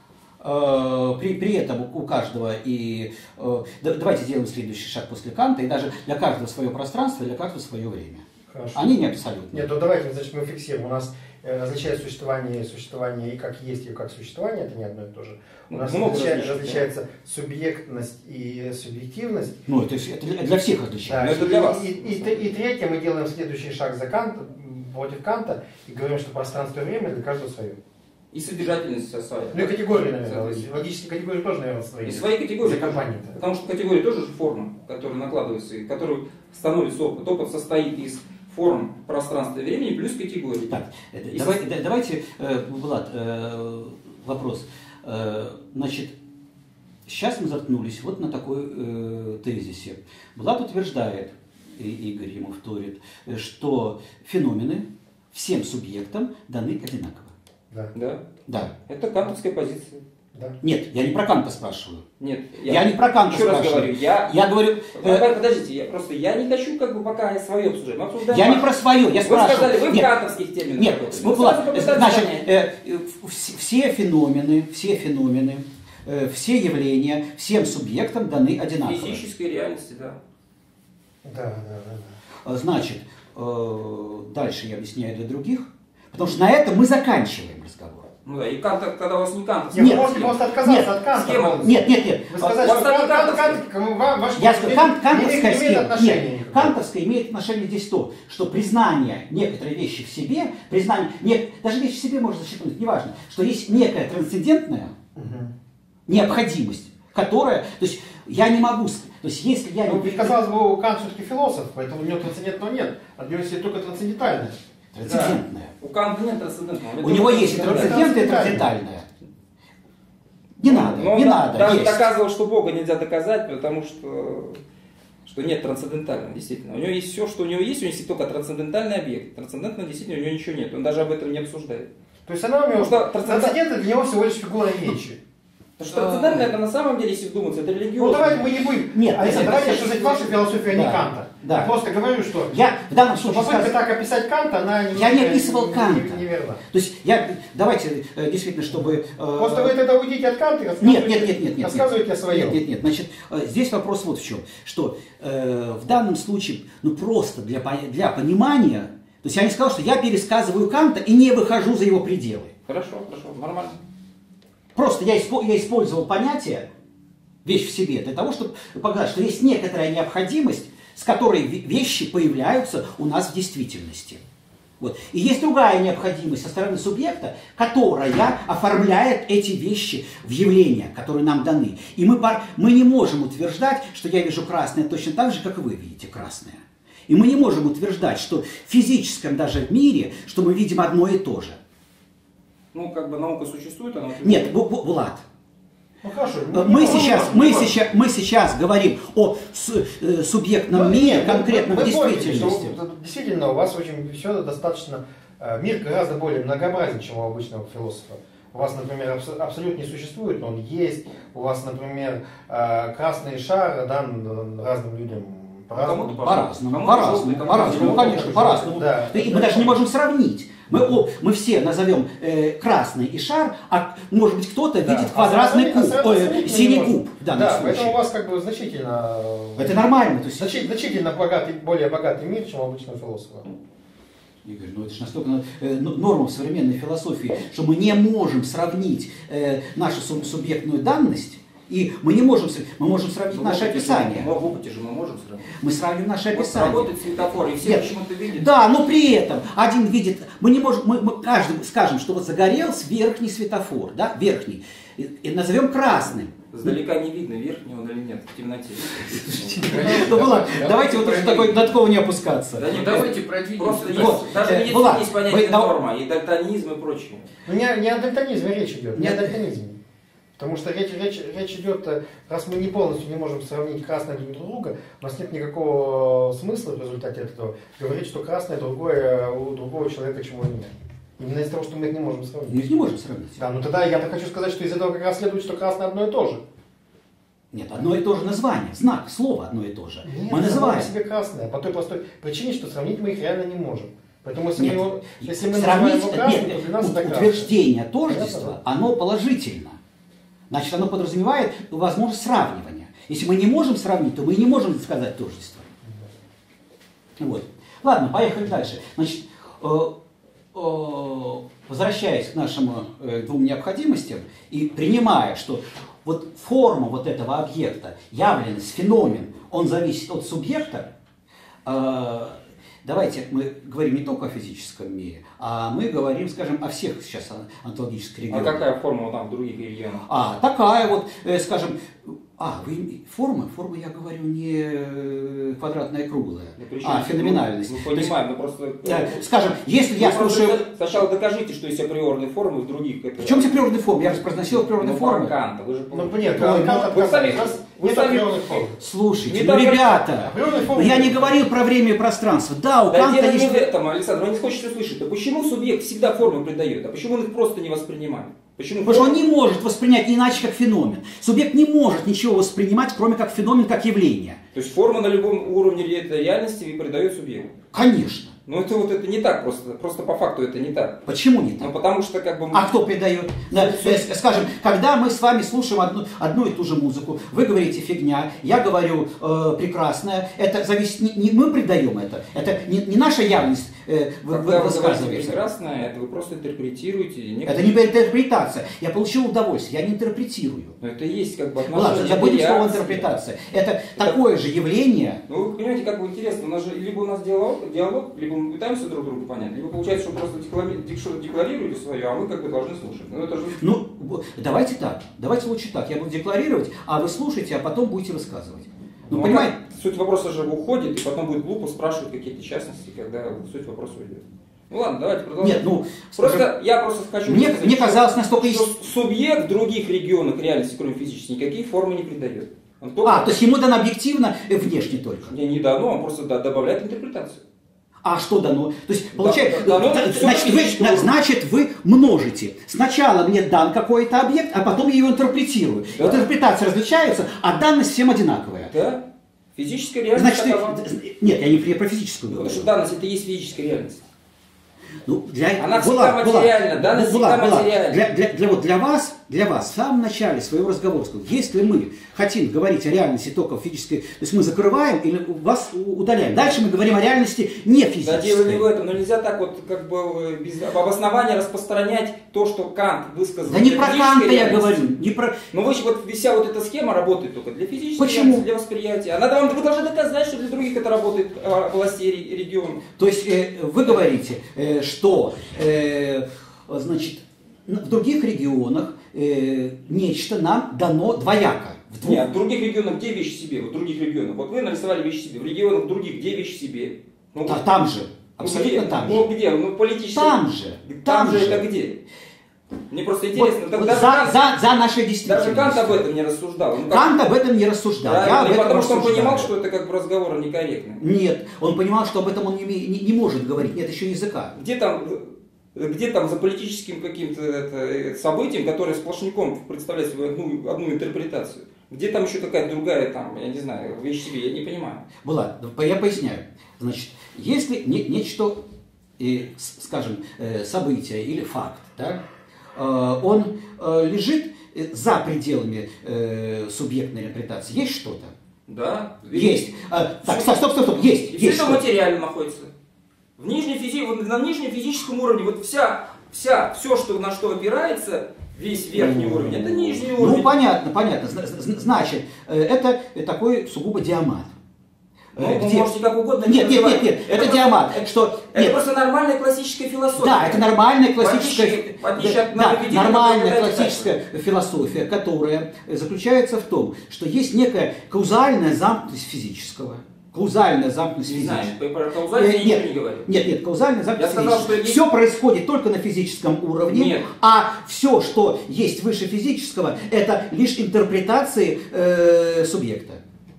При этом у каждого и... Давайте сделаем следующий шаг после Канта, и даже для каждого свое пространство, для каждого свое время. Хорошо. Они не абсолютно. Нет, ну давайте, значит, мы фиксируем. У нас различает существование и как есть, и как существование, это не одно и то же. У нас различается субъектность и субъективность. Ну, это для всех различается. Да, но это для вас. И третье, мы делаем следующий шаг за Канта, против Канта, и говорим, что пространство и время для каждого свое. И содержательность своя. Ну и категории, наверное. Логические категории тоже, наверное, свои. И свои категории. Компании-то. Потому что категории тоже же форма, которая накладывается, и которая становится опыт. Опыт состоит из форм пространства и времени плюс категорий. Так, давайте, Влад, вопрос. Значит, сейчас мы заткнулись вот на такой тезисе. Влад утверждает, и Игорь ему вторит, что феномены всем субъектам даны одинаково. Да. Это кантовская позиция. Да. Нет, я не про Канта спрашиваю. Нет, я не про Канта еще спрашиваю. Раз говорю, я говорю... Подождите, я не хочу пока свое обсуждать. Мы обсуждаем я не про свое, я спрашиваю. Вы сказали, вы в кантовских терминах. Нет, значит, все феномены, все явления, всем субъектам даны одинаково. В физической реальности, да. Да. Значит, дальше я объясняю для других, потому что на этом мы заканчиваем разговор. Ну да, и Кант, когда у вас не Кант. Нет, вы можете просто отказаться от Канта. Нет. Вы сказали, что кантовская имеет отношение здесь то, что признание некоторой вещи в себе, даже вещи в себе можно зачеркнуть, неважно, что есть некая трансцендентная необходимость, которая, то есть я не могу, то есть если я не... Казалось бы, Кант все-таки философ, поэтому у него трансцендентного нет, от него есть только трансцендентальное. Трансцендентное. У Канта нет трансцендентного. У него есть и трансцендентное, и трансцендентальное. Не надо. Даже доказывал, что Бога нельзя доказать, потому что нет трансцендентального, действительно. У него есть все, что у него есть только трансцендентальный объект. Трансцендентного действительно у него ничего нет, он даже об этом не обсуждает. То есть она у него, трансцендентное для него всего лишь фигура речи. Трансцендентное это на самом деле, если вдуматься, это религиозно. Ну давайте мы не будем. Нет, Александр, давайте это- обсуждать вашу философию, а не Да. Канта. Да. Я просто говорю, что Я в данном что случае попытка так описать Канта, она Я не описывал Канта. неверна. То есть давайте действительно, чтобы... Просто вы тогда уйдите от Канта и Нет. рассказывайте о своем. Нет. Значит, здесь вопрос вот в чем, что в данном случае, ну просто для понимания, то есть я не сказал, что я пересказываю Канта и не выхожу за его пределы. Хорошо, нормально. Просто я использовал понятие «вещь в себе» для того, чтобы показать, что есть некоторая необходимость, с которой вещи появляются у нас в действительности. Вот. И есть другая необходимость со стороны субъекта, которая оформляет эти вещи в явления, которые нам даны. И мы не можем утверждать, что я вижу красное точно так же, как и вы видите красное. И мы не можем утверждать, что в физическом даже мире, что мы видим одно и то же. Ну, как бы наука существует, она... Нет, Влад. Ну хорошо. Мы сейчас говорим о субъектном мире, конкретно в действительности. Действительно, у вас очень все достаточно... Мир гораздо более многообразен, чем у обычного философа. У вас, например, абсолют не существует, но он есть. У вас, например, красный шар дан разным людям по-разному. По-разному, конечно, по-разному. Да. И мы даже не можем сравнить. Мы все назовем красный и шар, а может быть кто-то видит квадратный куб, синий куб в данном случае. Поэтому у вас как бы значительно... Это нормально. То есть... Значительно более богатый мир, чем у обычного философа. Игорь, ну это же настолько норма в современной философии, что мы не можем сравнить нашу субъектную данность, и мы можем сравнить наше описание. В опыте же мы можем сравнить. Мы сравним наше Вот описание. работает светофор, и все почему-то видят. Да, но при этом один видит, мы не можем, мы каждый скажем, что вот загорелся верхний светофор, да, верхний, и назовем красным. Сдалека не видно, верхнего или нет, в темноте. Давайте вот до такого не опускаться. Да нет, Давайте продвинем. Просто Вот, даже в медицине есть понятие норма, и дальтонизм и прочее. Ну, не о дальтонизме речь идет, не о дальтонизме. Потому что речь идет, раз мы не полностью не можем сравнить красное друг друга, у нас нет никакого смысла в результате этого говорить, что красное другое у другого человека, чего нет. Именно из-за того, что мы их не можем сравнить. Мы их не можем сравнить. Да, ну тогда я хочу сказать, что из этого как раз следует, что красное одно и то же. Нет, одно и то же название, знак, слово одно и то же. Нет, Мы называем. себе красное, по той простой причине, что сравнить мы их реально не можем. Поэтому если Нет, мы, его, если мы сравнить, называем его красным, то для нас это красное. утверждение тождества, Понятно? оно положительно. Значит, оно подразумевает возможность сравнивания. Если мы не можем сравнить, то мы и не можем сказать тождество. Вот. Ладно, поехали дальше. Значит, возвращаясь к нашим двум необходимостям и принимая, что вот форма вот этого объекта, явленность, феномен, он зависит от субъекта, давайте мы говорим не только о физическом мире, а мы говорим, скажем, о всех сейчас онтологических регионах. А какая форма там в других регионах? Такая вот, скажем, форма я говорю не квадратная, круглая, феноменальность. Мы понимаем, мы просто... Скажем, если я слушаю... Сначала докажите, что есть априорные формы в других... В чем здесь априорные формы? Я же произносил априорные формы. Канта, вы же Ну, нет, вы сами... Слушайте, ребята, я не говорил про время и пространство. Да, у Канта дело есть... не в этом, Александр, вы не хотите услышать. Да почему субъект всегда форму придает? А почему он их просто не воспринимает? Почему? Потому что он не может воспринять иначе, как феномен. Субъект не может ничего воспринимать, кроме как феномен, как явление. То есть форма на любом уровне этой реальности придает субъекту? Конечно. Но это не так просто по факту это не так. Почему не так? Ну потому что как бы... А кто придает? Да, скажем, когда мы с вами слушаем одну и ту же музыку, вы говорите фигня, я говорю прекрасная, это зависит, не мы придаем это не наша явность высказывается. Прекрасное, это вы просто интерпретируете. Это не интерпретация. Я получил удовольствие, я не интерпретирую. Но это есть как бы Ладно, отношение. забудем слово интерпретация. Это такое же явление. Ну вы понимаете, как бы интересно, у нас же либо у нас диалог, либо мы пытаемся друг друга понять, либо получается, что просто что-то декларируете свое, а мы как бы должны слушать. Ну это же... Ну, давайте так. Давайте лучше так. Я буду декларировать, а вы слушаете, а потом будете высказывать. Ну, понимаете? Суть вопроса же уходит, и потом будет глупо спрашивать какие-то частности, когда суть вопроса уйдет. Ну ладно, давайте продолжим. Нет, ну... Я просто хочу... Мне казалось настолько... Что субъект в других регионах реальности, кроме физической, никакие формы не придает. То есть ему дано объективно, внешне только. Не дано, он просто добавляет интерпретацию. А что дано? То есть, получается, дано значит, вы множите. Сначала мне дан какой-то объект, а потом я его интерпретирую. Да. Вот интерпретация различается, а данность всем одинаковая. Да? Физическая реальность. Значит, нет, я не про физическую говорю. Потому что данность это и есть физическая реальность. Ну, она всегда материальна, данность всегда материальна. Для вас в самом начале своего разговора сказал, если мы хотим говорить о реальности только в физической, то есть мы закрываем или вас удаляем. Дальше мы говорим о реальности не физической. Да, дело не в этом, но нельзя так вот как бы без обоснования распространять то, что Кант высказал. Да не про Канта я говорю, не про... Ну вот вся вот эта схема работает только для физической Почему? реальности, для восприятия. Вы должны доказать, что для других это работает областей, регионов. То есть вы говорите, что значит, в других регионах нечто нам дано двояко. Нет, в других регионах где вещи себе? В других регионах. Вот вы нарисовали вещи себе. В регионах других где вещи себе? Ну, да, там же. Абсолютно где? там же. Ну где? Ну политически. Там же. Там же это где? Мне просто интересно. Вот, Тогда за нашей действительностью. даже Кант об этом не рассуждал. Кант об этом не рассуждал. Я об этом потому что он рассуждаю. понимал, что это как бы разговор некорректный. Нет, он понимал, что об этом он не может говорить. Нет еще языка. Где там за политическим каким-то событием, которое сплошняком представляет собой одну интерпретацию? Где там еще какая-то другая, там, я не знаю, вещь себе, я не понимаю. Влад, я поясняю. Значит, если нечто, скажем, событие или факт, да, он лежит за пределами субъектной интерпретации, есть что-то? Да. Есть. Так, стоп, есть. И все это материально находится. На нижнем физическом уровне вот все, что на что опирается, весь верхний уровень, это нижний уровень. Ну, понятно. Значит, это такой сугубо диамат. Вы можете как угодно Нет, это диамат. Это просто нормальная классическая философия. Да, это нормальная классическая, нормальная классическая философия, которая заключается в том, что есть некая каузальная замкнутость физического. Каузальная замкнутость физического. Не знаю, про каузальность я ничего не говорю. Нет, каузальная замкнутость физического. Есть... Все происходит только на физическом уровне, нет. А все, что есть выше физического, это лишь интерпретации субъекта.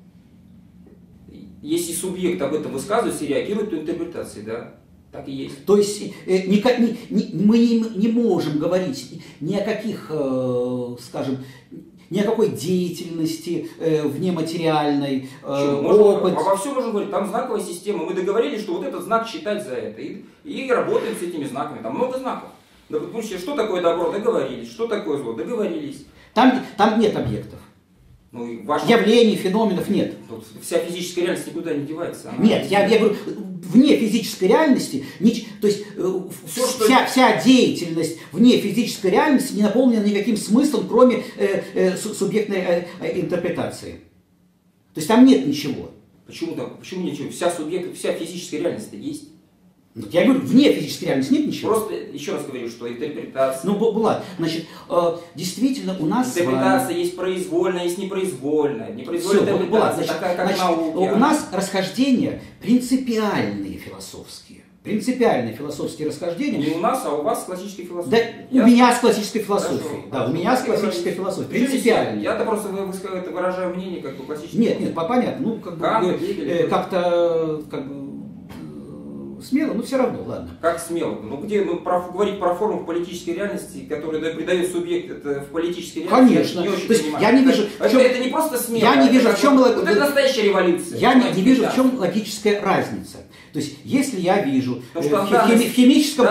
Если субъект об этом высказывается и реагирует, то интерпретации, да, так и есть. То есть мы не можем говорить ни о каких, скажем, ни о какой деятельности внематериальной, опыт. Обо всем можем говорить, там знаковая система. Мы договорились, что вот этот знак считать за это. И работаем с этими знаками. Там много знаков. Допустим, что такое добро? Договорились. Что такое зло? Договорились. Там нет объектов. Явлений, феноменов нет. Вся физическая реальность никуда не девается. Нет, я говорю, вне физической реальности, то есть вся деятельность вне физической реальности не наполнена никаким смыслом, кроме субъектной интерпретации. То есть там нет ничего. Почему ничего? Вся физическая реальность есть. Я говорю, вне физической реальности нет ничего. Просто еще раз говорю, что интерпретация. Ну, Булат, значит, действительно у нас интерпретация есть произвольная, есть непроизвольная. Непроизвольная все, интерпретация, такая как наука. У нас расхождения принципиальные философские. Принципиальные философские расхождения. Не у нас, а у вас с классической философией. Да, у меня с классической философией. Да, у меня с классической философией. Принципиально. Я-то просто выражаю мнение как бы классической. Нет, понятно. Ну, как-то смело, но все равно, ладно. Как смело? Ну где говорить про форму в политической реальности, которую придает субъект это в политической реальности? Конечно. Не очень То есть понимаю. я не вижу, это не просто смело. Я не вижу, в чем это настоящая революция. Я не вижу, в чем логическая разница. То есть, если я вижу в химическом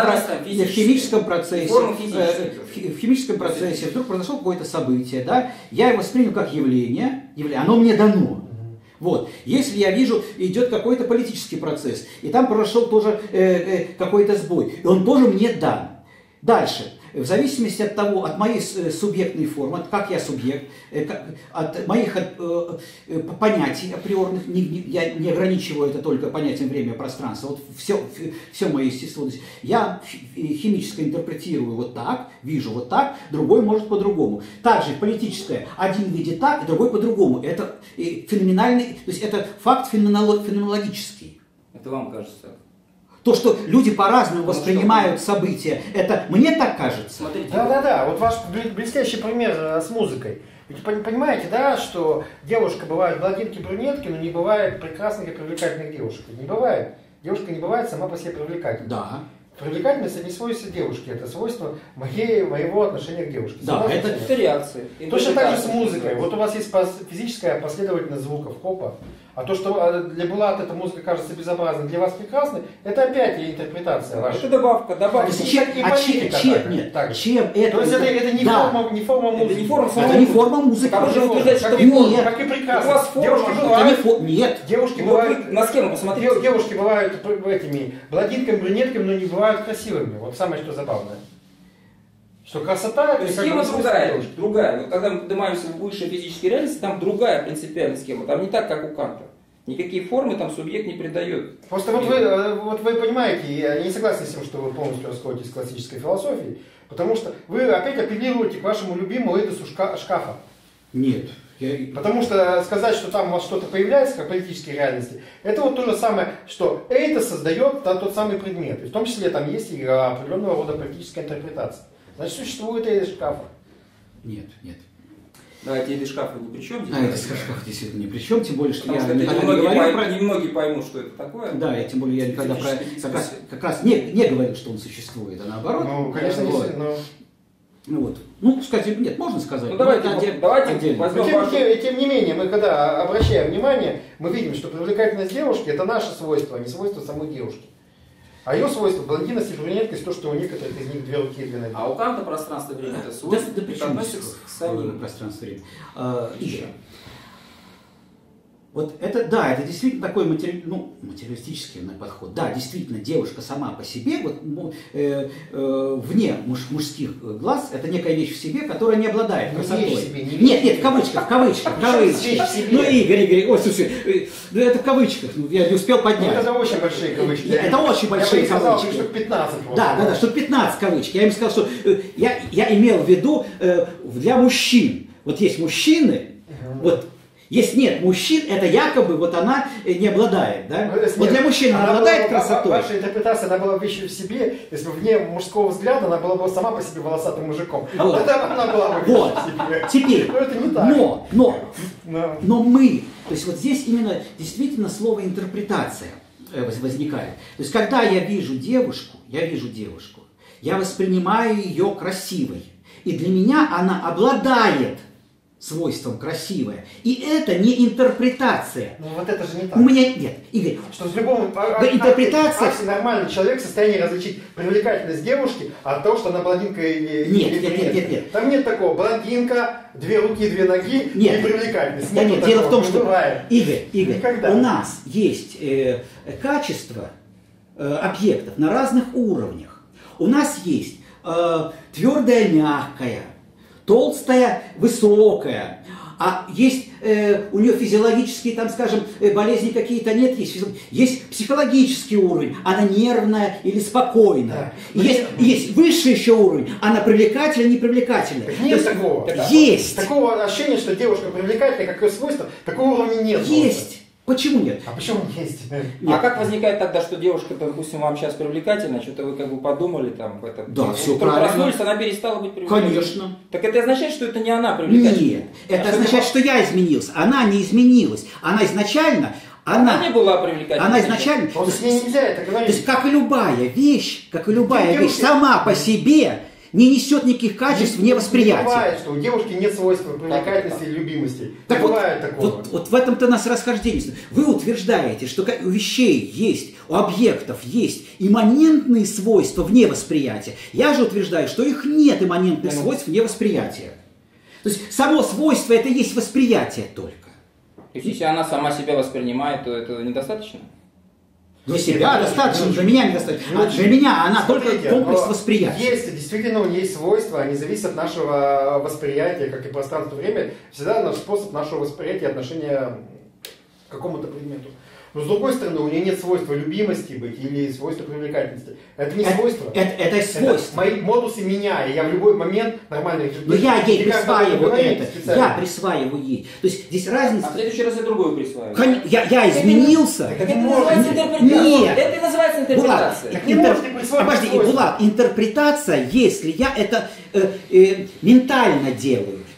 процессе вдруг произошло какое-то событие, да, я его воспринял как явление, оно мне дано. Вот. Если я вижу, идет какой-то политический процесс, и там произошел тоже какой-то сбой, и он тоже мне дан. Дальше. В зависимости от того, от моей субъектной формы, как я субъект, от моих понятий априорных, я не ограничиваю это только понятием время и пространства, вот все мое естество. Я химически интерпретирую вот так, вижу вот так, другой может по-другому. Также политическое, один видит так, другой по-другому. Это феноменальный, то есть это факт феноменологический. Это вам кажется? То, что люди по-разному воспринимают события, это мне так кажется. Смотрите. Да. Вот ваш блестящий пример с музыкой. Ведь понимаете, да, что девушка бывает блондинки, брюнетки, но не бывает прекрасных и привлекательных девушек. Не бывает. Девушка не бывает сама по себе привлекательной. Да. Привлекательность это не свойство девушки, это свойство моего отношения к девушке. Да, Это реакция. Точно так же с музыкой. Вот у вас есть физическая последовательность звуков хопа, а то, что для Булата эта музыка кажется безобразной, для вас прекрасной, это опять интерпретация ваша. Это добавка. Чем это? То есть это не форма музыки. Это не форма Это не форма музыки. Как же утверждать, что нет. Как и прекрасно. У вас форма. Девушки Это бывают, Нет. девушки Вот бывают, вы на схему посмотрите. девушки бывают этими блондинками, брюнетками, но не бывают красивыми. Вот самое что забавное. Что красота То это есть как схема бы свойство другая, девушки. другая. Вот когда мы поднимаемся в высшей физической реальности, там другая принципиальная схема. Там не так, как у Канта. Никакие формы там субъект не придает. Просто вот вы понимаете, я не согласен с тем, что вы полностью расходитесь с классической философией, потому что вы опять апеллируете к вашему любимому эдосу шкафа. Нет. Потому что сказать, что там у вас что-то появляется, как в политической реальности, это вот то же самое, что эйдос создает тот самый предмет. И в том числе там есть и определенного рода политическая интерпретация. Значит, существует эйдос шкафа. Нет. Давайте эти шкафы ни при чем. Эти шкафы действительно ни при чем, тем более, что Потому я что никогда не говорю про... немногие поймут, что это такое. Да, я тем более я никогда про... как раз не говорю, что он существует, а наоборот. Ну, конечно, вот. Сказать, нет, можно сказать. Ну, давайте возьмем Тем не менее, мы когда обращаем внимание, мы видим, что привлекательность девушки это наше свойство, а не свойство самой девушки. А ее свойство блондинность и брюнеткость, то, что у некоторых из них две руки и две ноги. А у Канта пространство времени это свойство, Да это относится к самим. Пространство времени. Еще. Вот это, да, это действительно такой материалистический подход. Да, действительно, девушка сама по себе, вне мужских глаз, это некая вещь в себе, которая не обладает красотой. Нет, в кавычках. Ну, Игорь, ой, слушай, это в кавычках, я не успел поднять. Это очень большие кавычки. Это очень большие кавычки. Я бы сказал, что 15. Да, что 15 кавычек. Я им сказал, что я имел в виду для мужчин. Вот есть мужчины, нет мужчин, это якобы она не обладает, да? Вот для мужчин она обладает красотой. Ваша интерпретация, она была вещью в себе, если бы вне мужского взгляда она была бы сама по себе волосатым мужиком. Вот. Это она была бы Вот. в себе. Теперь, Но это не так. но мы, то есть вот здесь именно действительно слово интерпретация возникает. То есть когда я вижу девушку, я воспринимаю ее красивой. И для меня она обладает свойством красивое. И это не интерпретация. Ну вот это же не так. У меня нет. Игорь, что с любым интерпретация... нормальный человек в состоянии различить привлекательность девушки от того, что она блондинка или Нет. Там нет такого. Блондинка, две руки, две ноги и привлекательность. Да нет, дело в том, что... Игорь, никогда. У нас есть качество объектов на разных уровнях. У нас есть твердая, мягкая, толстая, высокая, а есть у нее физиологические, там, скажем, болезни какие-то нет, есть психологический уровень, она нервная или спокойная. Да. Есть высший еще уровень, она привлекательна, непривлекательная. Нет такого. Есть. Такого ощущения, что девушка привлекательная, как ее свойство, такого уровня нет. Есть. Почему нет? А почему есть? Нет. А как возникает тогда, что девушка, допустим, вам сейчас привлекательна, что-то вы как бы подумали там в этом? Да, все правильно. Проснулись, она перестала быть привлекательной? Конечно. Так это означает, что это не она привлекательна? Нет, это означает, что я изменился. Она не изменилась. Она изначально... Она не была привлекательной. Она изначально... Просто с ней нельзя это говорить. То есть, как и любая вещь, сама по себе... не несет никаких качеств вне восприятия. Не бывает, что у девушки нет свойства привлекательности и любимости. Так не бывает такого. Вот в этом-то у нас расхождение. Вы утверждаете, что у вещей есть, у объектов есть имманентные свойства вне восприятия. Я же утверждаю, что их нет имманентных свойств вне восприятия. То есть само свойство это и есть восприятие только. То есть если она сама себя воспринимает, то это недостаточно? Для себя достаточно, для меня недостаточно. А для меня она только комплекс восприятия. Есть, действительно, у нее есть свойства, они зависят от нашего восприятия, как и пространство и время. Всегда наш способ нашего восприятия отношения к какому-то предмету. Но с другой стороны, у нее нет свойства любимости быть или свойства привлекательности. Это не свойство. Это свойство. Мои модусы меня, и я в любой момент нормально их... Но я ей присваиваю это. Я присваиваю ей. То есть здесь разница... А в следующий раз я другую присваиваю. Я изменился. Это называется интерпретация. Нет. Это и называется интерпретация. Подожди, Булат, интерпретация, если я это ментально делаю.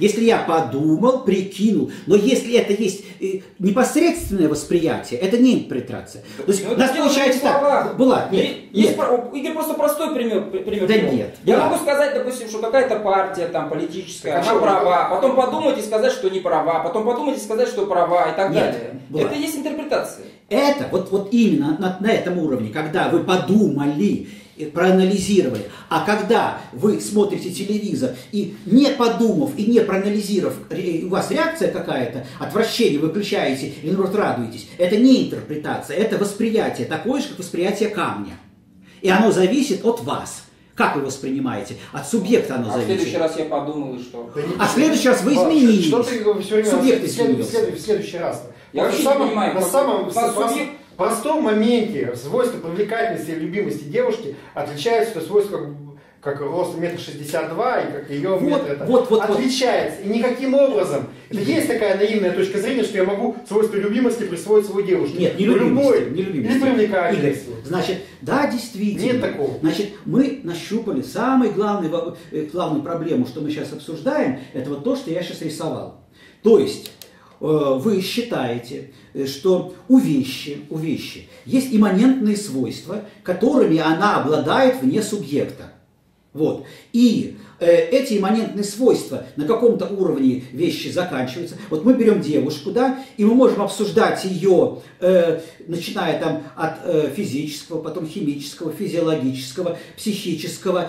если я подумал, прикинул, но если это есть непосредственное восприятие, это не интерпретация. То есть у нас получается так, Булат, нет. Игорь просто простой пример. Да нет. Я могу сказать, допустим, что какая-то партия там политическая, она права, потом подумать и сказать, что не права, потом подумать и сказать, что права и так далее. Это и есть интерпретация. Это вот именно на этом уровне, когда вы подумали, проанализировали, а когда вы смотрите телевизор и не подумав и не проанализировав, у вас реакция какая-то, отвращение, вы включаете или наоборот радуетесь, это не интерпретация, это восприятие, такое же, как восприятие камня. И оно зависит от вас. Как вы воспринимаете? От субъекта оно зависит. А в следующий раз я подумал, и что? А в следующий раз вы изменились. Что ты сегодня Субъект в следующий раз? Я вообще не понимаю. На самом простом моменте свойства привлекательности и любимости девушки отличаются от свойств как рост 1,62 м и как ее метр. Отличается. И никаким образом. Это есть такая наивная точка зрения, что я могу свойства любимости присвоить своей девушке. Нет, не любимости. Не любимости. Или привлекательности. Игорь, значит, да, действительно. Нет такого. Значит, мы нащупали самую главную проблему, что мы сейчас обсуждаем, это вот то, что я сейчас рисовал. То есть, вы считаете, что у вещи есть имманентные свойства, которыми она обладает вне субъекта. Вот. И эти имманентные свойства на каком-то уровне вещи заканчиваются. Вот мы берем девушку, да, и мы можем обсуждать ее, начиная там от физического, потом химического, физиологического, психического,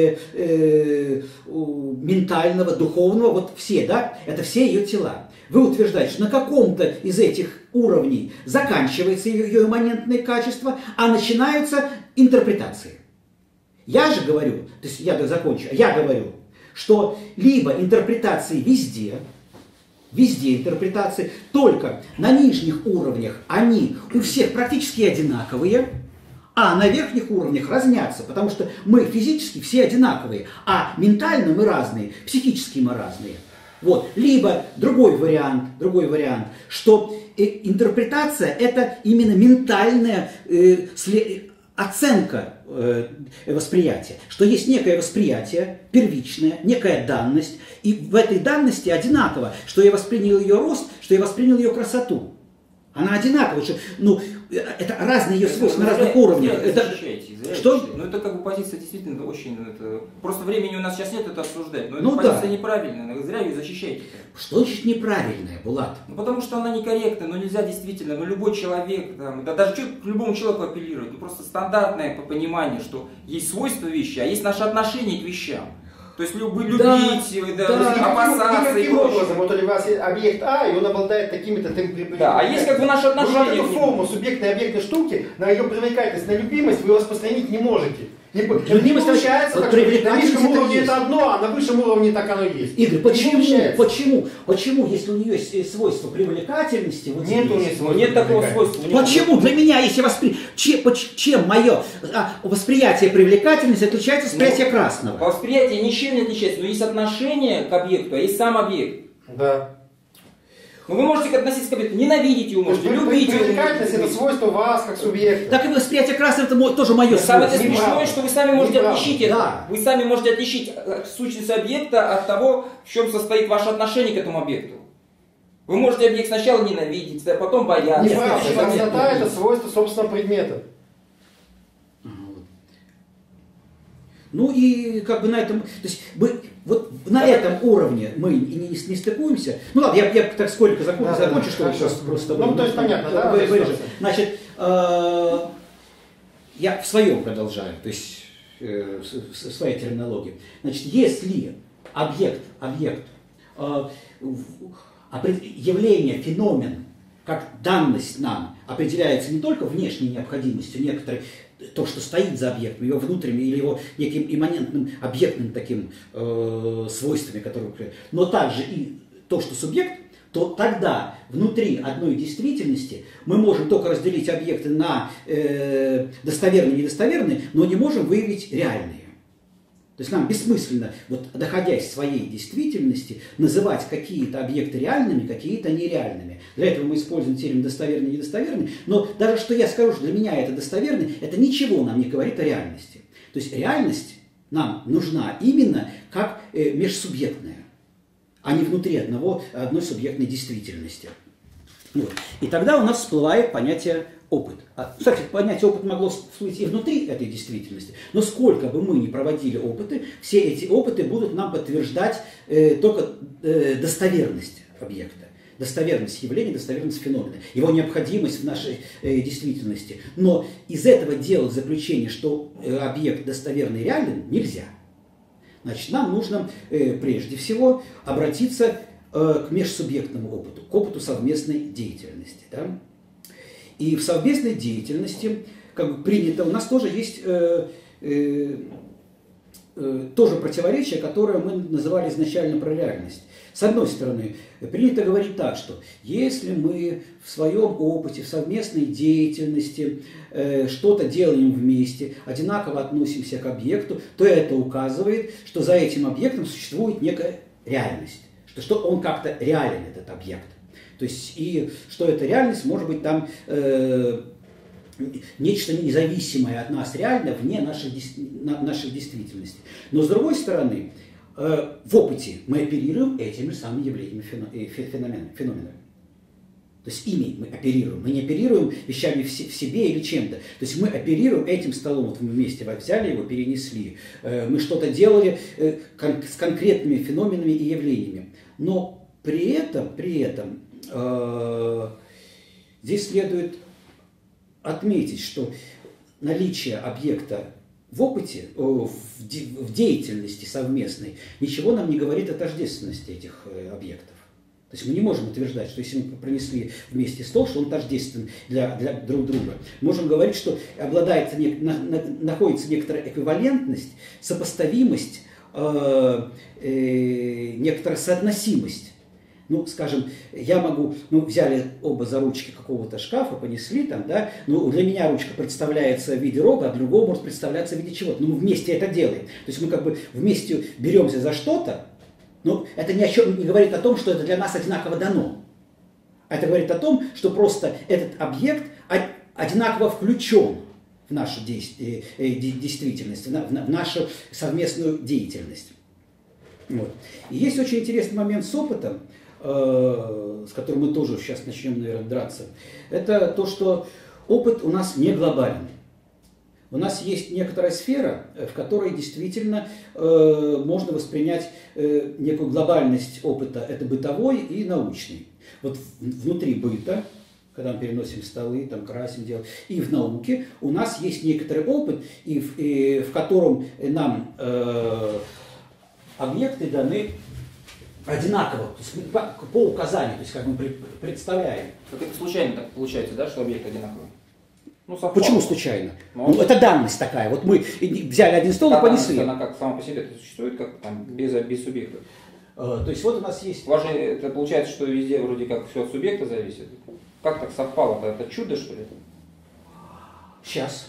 ментального, духовного, вот все, да, это все ее тела. Вы утверждаете, что на каком-то из этих уровней заканчивается ее имманентные качества, а начинаются интерпретации. Я же говорю, то есть я закончу, я говорю, что либо интерпретации везде интерпретации, только на нижних уровнях они у всех практически одинаковые, а на верхних уровнях разнятся, потому что мы физически все одинаковые, а ментально мы разные, психически мы разные. Вот. Либо другой вариант, что интерпретация это именно ментальная оценка восприятия, что есть некое восприятие первичное, некая данность, и в этой данности одинаково, что я воспринял ее рост, что я воспринял ее красоту. Она одинакова, что, это разные ее свойства на разных уровнях. Что? Ну это как бы позиция действительно очень... просто времени у нас сейчас нет это обсуждать, но эта позиция неправильная, зря ее защищаете. Что значит неправильная, Булат? Потому что она некорректная, нельзя действительно, любой человек, даже к любому человеку апеллировать, просто стандартное понимание, что есть свойства вещи, а есть наше отношение к вещам. То есть любить, опасаться и каким образом, вот у вас объект А, и он обладает такими-то темпами. Да, а есть как бы наши отношения. Вы эту форму субъектной объектной штуки, на ее привлекательность, на любимость вы распространить не можете. Не получается, так, на низком уровне это одно, а на высшем уровне так оно есть. Игорь, почему, если у нее есть свойство привлекательности, вот нет, нет такого свойства. Почему? Для меня, если чем мое восприятие привлекательности отличается от восприятия красного? Восприятие ничем не отличается, но есть отношение к объекту, а есть сам объект. Да. Но вы можете относиться к объекту, ненавидеть его, можете любить его. Привлекательность это свойство вас как субъекта. Так и восприятие красного это тоже мое свойство. Самое смешное, что вы сами можете отличить это. Вы сами можете отличить сущность объекта от того, в чем состоит ваше отношение к этому объекту. Вы можете объект сначала ненавидеть, а потом бояться. Неправда, красота это свойство собственного предмета. Ну и как бы на этом, то есть вот на этом уровне мы не стыкуемся. Ну ладно, я так сколько закончу, что сейчас просто... Ну, то есть понятно, да? Значит, я в своем продолжаю, то есть в своей терминологии. Значит, если явление, феномен, как данность нам определяется не только внешней необходимостью некоторой, то, что стоит за объектом, его внутренним или его неким имманентным объектным таким свойствами, которые, но также и то, что субъект, то тогда внутри одной действительности мы можем только разделить объекты на достоверные и недостоверные, но не можем выявить реальные. То есть нам бессмысленно, вот, доходя из своей действительности, называть какие-то объекты реальными, какие-то нереальными. Для этого мы используем термин достоверный и недостоверный, но даже что я скажу, что для меня это достоверный, это ничего нам не говорит о реальности. То есть реальность нам нужна именно как межсубъектная. а не внутри одной субъектной действительности. Вот. И тогда у нас всплывает понятие опыт. Кстати, понятие опыт могло всплыть и внутри этой действительности, но сколько бы мы ни проводили опыты, все эти опыты будут нам подтверждать только достоверность объекта, достоверность явления, достоверность феномена, его необходимость в нашей действительности. Но из этого делать заключение, что объект достоверный и реален, нельзя. Значит, нам нужно прежде всего обратиться к межсубъектному опыту, к опыту совместной деятельности. Да? И в совместной деятельности, как бы принято, у нас тоже есть тоже противоречие, которое мы называли изначально про реальность. С одной стороны, принято говорить так, что если мы в своем опыте, в совместной деятельности что-то делаем вместе, одинаково относимся к объекту, то это указывает, что за этим объектом существует некая реальность, что он как-то реален, этот объект. То есть, и что эта реальность может быть там нечто независимое от нас реально, вне нашей действительности. Но с другой стороны, в опыте мы оперируем этими же самыми явлениями, феноменами. То есть ими мы оперируем. Мы не оперируем вещами в себе или чем-то. То есть мы оперируем этим столом. Вот мы вместе взяли его, перенесли. Мы что-то делали с конкретными феноменами и явлениями. Но при этом здесь следует отметить, что наличие объекта в опыте, в деятельности совместной, ничего нам не говорит о тождественности этих объектов. То есть мы не можем утверждать, что если мы принесли вместе стол, что он тождествен для друг друга. Можем говорить, что находится некоторая эквивалентность, сопоставимость, некоторая соотносимость. Ну, скажем, я могу, взяли оба за ручки какого-то шкафа, понесли там, да, для меня ручка представляется в виде рога, а другого может представляться в виде чего-то. Но мы вместе это делаем. То есть мы как бы вместе беремся за что-то, но это ни о чем не говорит о том, что это для нас одинаково дано. Это говорит о том, что просто этот объект одинаково включен в нашу действительность, в нашу совместную деятельность. Вот. И есть очень интересный момент с опытом, с которым мы тоже сейчас начнем, наверное, драться. Это то, что опыт у нас не глобален. У нас есть некоторая сфера, в которой действительно можно воспринять некую глобальность опыта. Это бытовой и научный. Вот внутри быта, когда мы переносим столы, там, красим, делаем, и в науке у нас есть некоторый опыт, и в котором нам объекты даны одинаково, то есть по указанию, то есть как мы представляем. Как это случайно так получается, да, что объект одинаковый? Почему случайно? Это данность такая. Вот мы взяли один стол и понесли. Она как сама по себе существует, как там без субъекта. То есть вот у нас есть... У вас же это получается, что везде вроде как все от субъекта зависит. Как так совпало? Это чудо, что ли? Сейчас.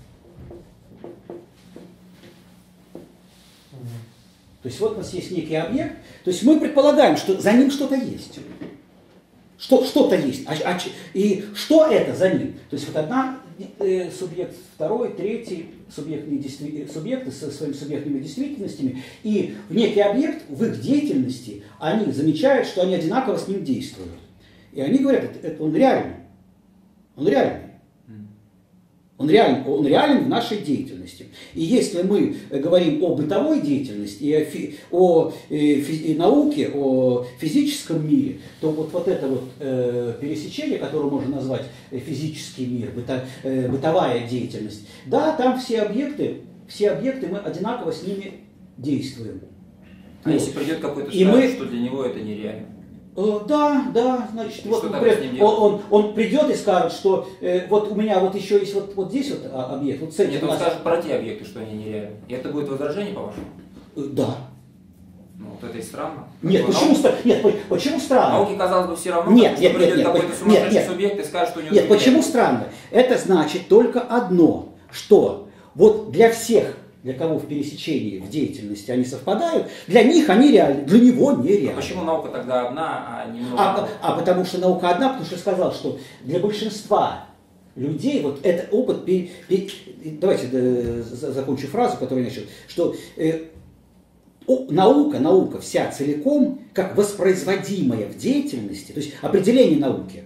То есть вот у нас есть некий объект, то есть мы предполагаем, что за ним что-то есть. Что-то есть. И что это за ним? То есть вот одна субъект, второй, третий субъекты со своими субъектными действительностями, и в некий объект, в их деятельности, они замечают, что они одинаково с ним действуют. И они говорят, он реальный. Он реальный. Он реален в нашей деятельности. И если мы говорим о бытовой деятельности, и о науке, о физическом мире, то вот это вот пересечение, которое можно назвать физический мир, бытовая деятельность, да, там все объекты мы одинаково с ними действуем. А если придет какой-то человек, что для него это нереально? Да, значит, вот, например, он придет и скажет, что вот у меня вот еще есть вот здесь вот объект. Вот Нет, он скажет про те объекты, что они нереальны. И это будет возражение, по-вашему? Да. Ну, вот это и странно. Нет, почему странно? Науке, казалось бы, все равно, придет какой-то сумасшедший субъект и скажет, что у него... Нет, почему странно? Это значит только одно, что вот для всех, для кого в пересечении, в деятельности они совпадают, для них они реальны, для него нереальны. А почему наука тогда одна, а не много? Потому что наука одна, потому что я сказал, что для большинства людей вот этот опыт, давайте закончу фразу, которую я начал, что наука вся целиком, как воспроизводимая в деятельности, то есть определение науки,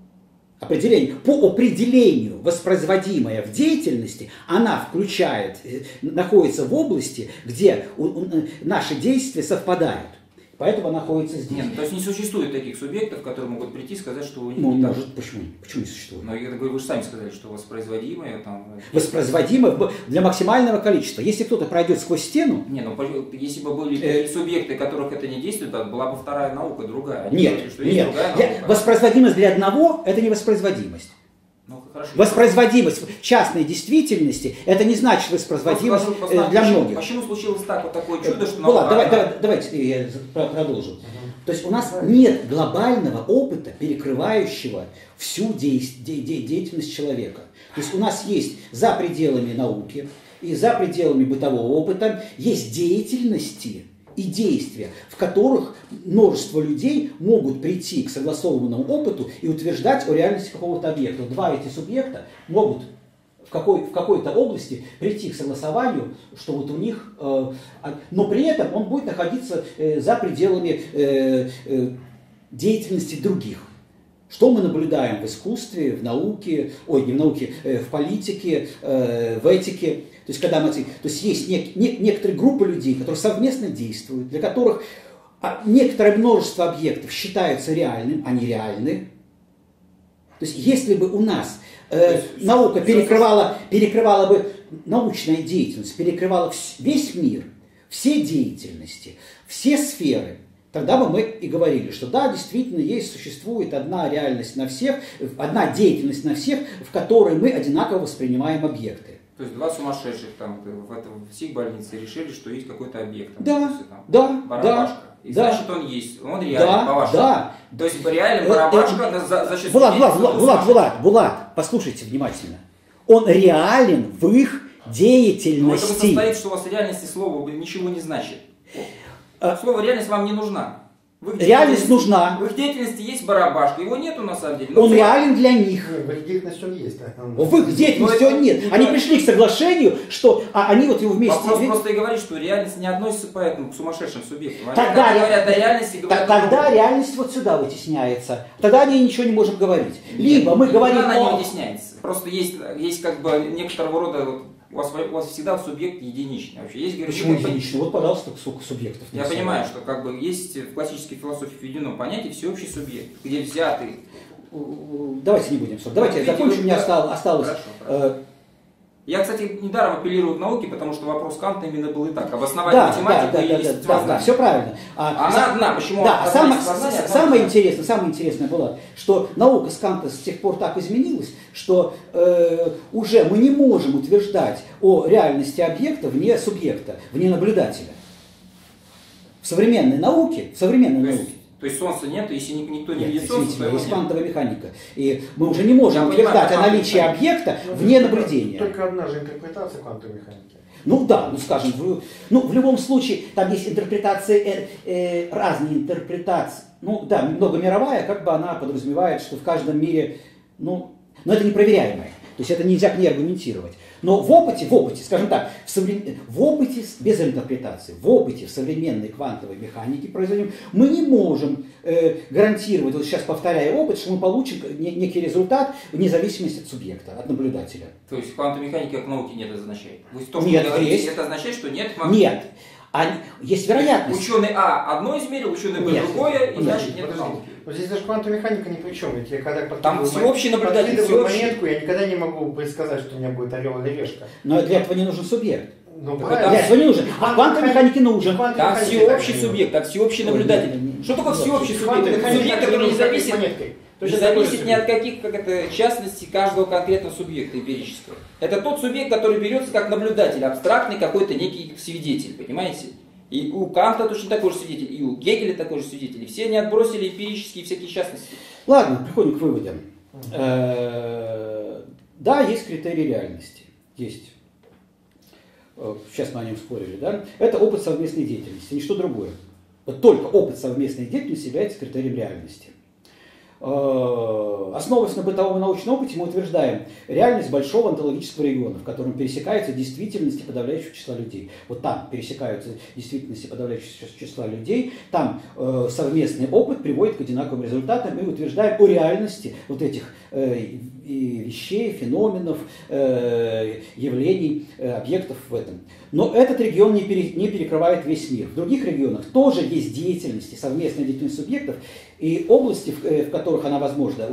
по определению воспроизводимая в деятельности, она находится в области, где наши действия совпадают. Поэтому она находится здесь. Нет, то есть не существует таких субъектов, которые могут прийти и сказать, что у них не может. Почему не существует? Но я говорю, вы же сами сказали, что воспроизводимое там. Воспроизводимое для максимального количества. Если кто-то пройдет сквозь стену. Не, ну если бы были такие субъекты, которых это не действует, то была бы вторая наука, другая. Нет, говорили, что есть другая наука. Воспроизводимость для одного – это не воспроизводимость. Ну, хорошо. Воспроизводимость частной действительности – это не значит воспроизводимость для многих. Почему случилось такое чудо, что давайте я продолжу. То есть у нас нет глобального опыта, перекрывающего всю деятельность человека. То есть у нас есть за пределами науки и за пределами бытового опыта есть деятельности и действия, в которых множество людей могут прийти к согласованному опыту и утверждать о реальности какого-то объекта. Два эти субъекта могут в какой-то области прийти к согласованию, что вот у них, но при этом он будет находиться за пределами деятельности других. Что мы наблюдаем в искусстве, в науке, в политике, в этике. То есть есть некоторые группы людей, которые совместно действуют, для которых некоторое множество объектов считаются реальным, они реальны. То есть если бы у нас наука перекрывала бы научная деятельность, перекрывала весь мир, все деятельности, все сферы, тогда бы мы и говорили, что да, действительно существует одна реальность на всех, одна деятельность на всех, в которой мы одинаково воспринимаем объекты. То есть два сумасшедших там в психбольнице решили, что есть какой-то объект. Да. Барабашка. И значит он есть. Он реален, по-вашему. Да. То есть реален барабашка за счет... Булат, послушайте внимательно. Он реален в их деятельности. Но это состоит, что у вас реальности слова ничего не значит. Слово реальность вам не нужна. Реальность нужна. В их деятельности есть барабашка, его нету на самом деле. Он реален для них. В их деятельности он есть. В их деятельности он нет. Они пришли к соглашению, что они вот его вместе... Вопрос просто и говорит, что реальность не относится поэтому к сумасшедшим субъектам. Тогда говорят о реальности, тогда реальность вот сюда вытесняется. Тогда о ней ничего не можем говорить. Либо мы говорим... Она не вытесняется. Просто есть как бы некоторого рода... У вас всегда субъект единичный. Вообще есть, почему единичный? Вот, пожалуйста, сколько субъектов. Я понимаю, что как бы есть в классической философии введено понятие всеобщий субъект, где взятый. Давайте не будем. Давайте я закончу, у меня осталось. Хорошо. Я, кстати, недаром апеллирую к науке, потому что вопрос Канта именно был и так. Обосновать математику и естествознание. Да, все правильно. Она одна. Почему? Да, самое интересное было, что наука с Канта с тех пор так изменилась, что уже мы не можем утверждать о реальности объекта вне субъекта, вне наблюдателя. В современной науке, то есть Солнца нет, если никто не видит Солнце, то есть квантовая механика. И мы уже не можем утверждать о наличии объекта вне наблюдения. Только одна же интерпретация квантовой механики. Ну да, скажем, в любом случае, там есть интерпретации, разные интерпретации. Многомировая, как бы она подразумевает, что в каждом мире, но это непроверяемое. То есть это нельзя к ней аргументировать. Но в опыте, скажем так, в опыте без интерпретации, в опыте в современной квантовой механике производим, мы не можем гарантировать, вот сейчас повторяя опыт, что мы получим некий результат вне зависимости от субъекта, от наблюдателя. То есть в квантовой механике как науки нет, это означает? Нет, есть. Это означает, что нет? Нет. Есть вероятность. Ученый А одно измерил, ученый Б другое, и значит нет науки. Вот здесь даже квантовая механика ни при чем. Ведь я когда там всеобщий наблюдатель, монетку, я никогда не могу предсказать, что у меня будет орел или решка. Но для этого не нужен субъект. Для этого не нужен. А в квантовой механике нужен. Там всеобщий субъект, там всеобщий наблюдатель. Что такое всеобщий субъект? Это субъект, который не зависит ни от каких частностей каждого конкретного субъекта эмпирического. Это тот субъект, который берется как наблюдатель, абстрактный какой-то некий свидетель, понимаете? И у Канта точно такой же свидетель, и у Гегеля такой же свидетель. И все они отбросили эмпирические всякие частности. Ладно, приходим к выводам. Да, есть критерии реальности. Есть. Сейчас мы о нем спорили, да? Это опыт совместной деятельности, ничто другое. Вот только опыт совместной деятельности является критерием реальности. основываясь на бытовом и научном опыте, мы утверждаем реальность большого онтологического региона, в котором пересекаются действительности подавляющего числа людей. Вот там пересекаются действительности подавляющего числа людей, там совместный опыт приводит к одинаковым результатам, и мы утверждаем о реальности вот этих вещей, феноменов, явлений, объектов в этом. Но этот регион не перекрывает весь мир. В других регионах тоже есть деятельности, совместная деятельность субъектов, и области, в которых она возможна,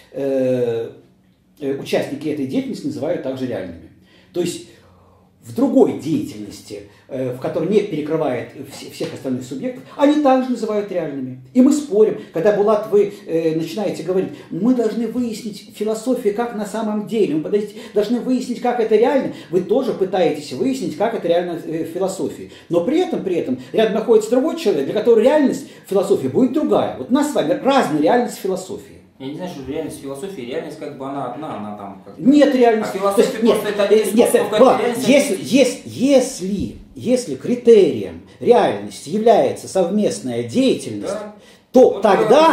участники этой деятельности называют также реальными. То есть в другой деятельности, в которой не перекрывает всех остальных субъектов, они также называют реальными. И мы спорим, когда, Булат, вы начинаете говорить, мы должны выяснить философию, как на самом деле, мы должны выяснить, как это реально, вы тоже пытаетесь выяснить, как это реально в философии. Но при этом рядом находится другой человек, для которого реальность философии будет другая. Вот у нас с вами разная реальность философии. Я не знаю, что реальность философии, реальность как бы она одна, она там как-то... Нет реальности. А философия просто это один из способов, как реальность. Если критерием реальности является совместная деятельность, Да. то Вот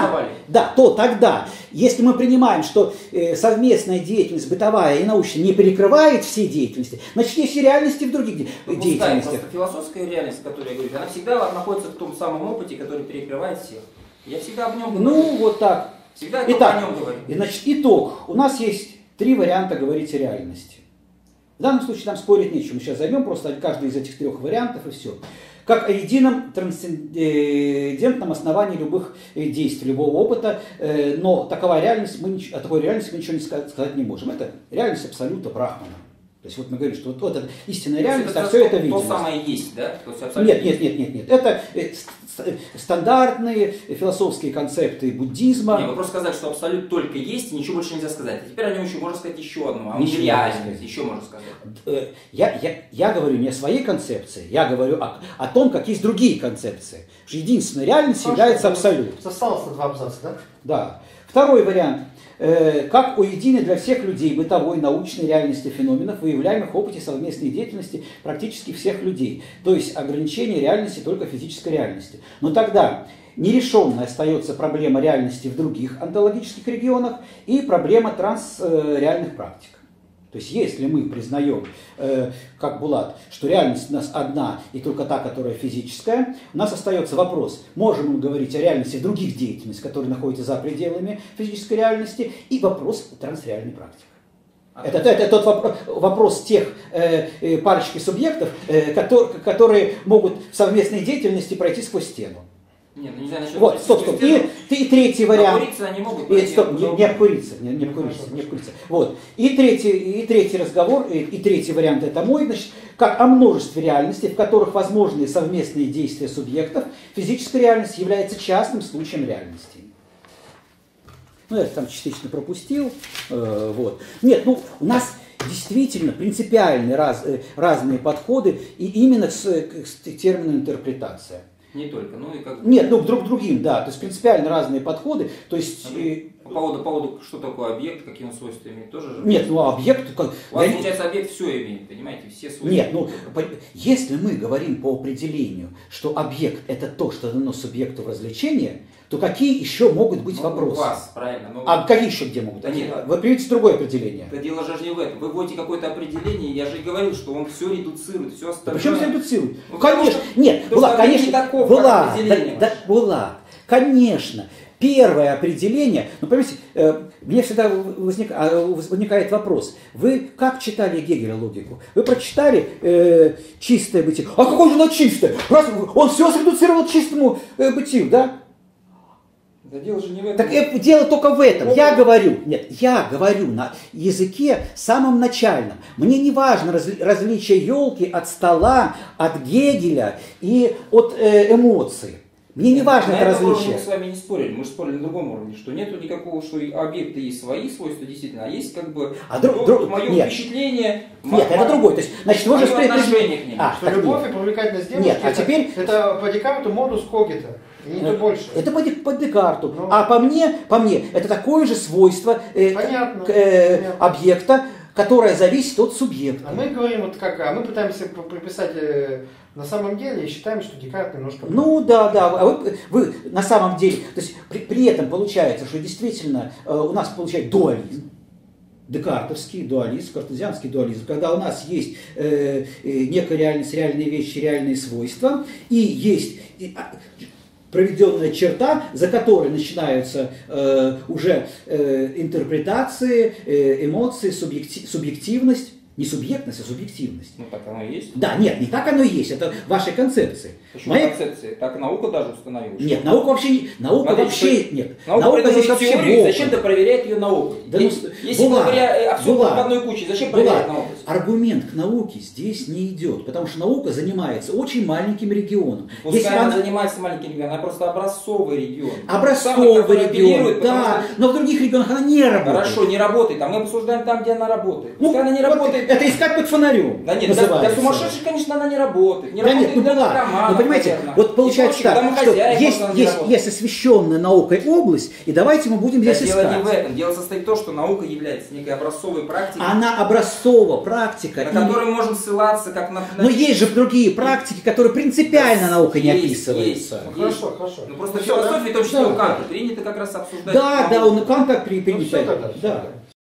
тогда, если мы принимаем, что совместная деятельность бытовая и научная не перекрывает все деятельности, значит есть и реальности в других деятельностях. Просто философская реальность, о которой я говорю, она всегда находится в том самом опыте, который перекрывает всех. Я всегда об нем говорю. Ну, вот так. Всегда только о нем говорю. Значит, итог. У нас есть 3 варианта говорить о реальности. В данном случае нам спорить нечего. Мы сейчас займем просто каждый из этих 3 вариантов и все. Как о едином трансцендентном основании любых действий, любого опыта, но о такой реальности мы ничего не сказать не можем. Это реальность абсолюта Брахмана. То есть вот мы говорим, что вот это истинная реальность, а все это видимость. То самое есть, да? Нет. Это стандартные философские концепты буддизма. Нет, вы просто сказали, что абсолют только есть, и ничего больше нельзя сказать. А теперь о нем еще можно сказать еще одну, а Ничего реальность еще можно сказать. Я говорю не о своей концепции, я говорю о том, как есть другие концепции. Что единственная реальность является абсолют. Осталось на 2 абзаца, да? Да. Второй вариант. Как о единой для всех людей бытовой научной реальности феноменов, выявляемых в опыте совместной деятельности практически всех людей. То есть ограничение реальности только физической реальности. Но тогда нерешенной остается проблема реальности в других онтологических регионах и проблема трансреальных практик. То есть если мы признаем, как Булат, что реальность у нас одна и только та, которая физическая, у нас остается вопрос, можем мы говорить о реальности в других деятельностях, которые находятся за пределами физической реальности, и вопрос трансреальной практики. Это тот вопрос тех парочки субъектов, которые могут в совместной деятельности пройти сквозь стену. Нет, ну не знаю, насчет... Вот, стоп. И третий вариант. Обкуриться они могут. Не обкуриться. Вот. И третий разговор, и третий вариант это мой, значит, как о множестве реальностей, в которых возможны совместные действия субъектов, физическая реальность является частным случаем реальности. Ну, я там частично пропустил. Вот. Нет, у нас действительно принципиально разные подходы, и именно к термину интерпретация. Не только, ну и как... Нет, к другим, да, то есть принципиально разные подходы, то есть... По поводу, что такое объект, какие он свойства имеет, тоже же... Нет, объект... У вас, получается, объект все имеет, понимаете, все свойства. Нет, если мы говорим по определению, что объект это то, что дано субъекту в развлечение, то какие еще могут быть вопросы? У вас, правильно. А какие еще где могут? Да нет. Вы приведите другое определение. Да дело же не в этом. Вы вводите какое-то определение, я же и говорил, что он все редуцирует, все остальное. Почему все редуцирует? Ну, конечно. Нет, Булат, конечно. Булат, конечно. Первое определение, понимаете, мне всегда возникает вопрос. Вы как читали Гегеля логику? Вы прочитали чистое бытие? А какое же оно чистое? Раз он все средуцировал к чистому бытию, да? Да дело же не в этом. Так дело только в этом. Я говорю на языке самом начальном. Мне не важно различие елки от стола, от Гегеля и от эмоций. Мне не важно это различие. Мы с вами не спорили, мы же спорили на другом уровне, что нету никакого, что объекты есть свои свойства, действительно, а есть как бы мое впечатление. Нет, это другое. То есть, значит, вы же отношение к ним. Что любовь и привлекательность девушки, нет, а теперь... это по Декарту модус когито. Не то больше. Это по Декарту. А по мне, это такое же свойство объекта, которая зависит от субъекта. А мы говорим, вот как, мы пытаемся приписать на самом деле и считаем, что Декарт немножко... Ну да, а вы на самом деле, то есть при этом получается, что действительно у нас получается дуализм, декартовский дуализм, картезианский дуализм, когда у нас есть некая реальность, реальные вещи, реальные свойства, и есть проведенная черта, за которой начинаются уже интерпретации, эмоции, субъективность. Не субъектность, а субъективность. Ну так оно и есть. Да, нет, не так оно и есть, это ваши концепции. Почему концепции? Так наука даже установила. Нет, наука вообще, нет. Наука здесь вообще теорию, зачем-то проверять ее наукой? Да, если говоря, все в одной куче, зачем проверять науку? Аргумент к науке здесь не идет, потому что наука занимается очень маленьким регионом. Пускай она занимается маленьким регионом, она просто образцовый регион. Образцовый регион, да, но в других регионах она не работает. Хорошо, не работает, а мы обсуждаем там, где она работает. Пускай она не работает. Это искать под фонарем. Да нет, для сумасшедших, конечно, она не работает. Да нет, ну была. Ну понимаете, вот получается так, что есть освещенная наукой область, и давайте мы будем здесь искать. Дело не в этом. Дело состоит в том, что наука является некой образцовой практикой. Она образцовая практика. На которую мы можем ссылаться как на... Но есть же другие практики, которые принципиально наукой не описываются. Хорошо. Ну просто в философии, в том числе у Канта, принято как раз обсуждать. Да, он у Канта принято. Да.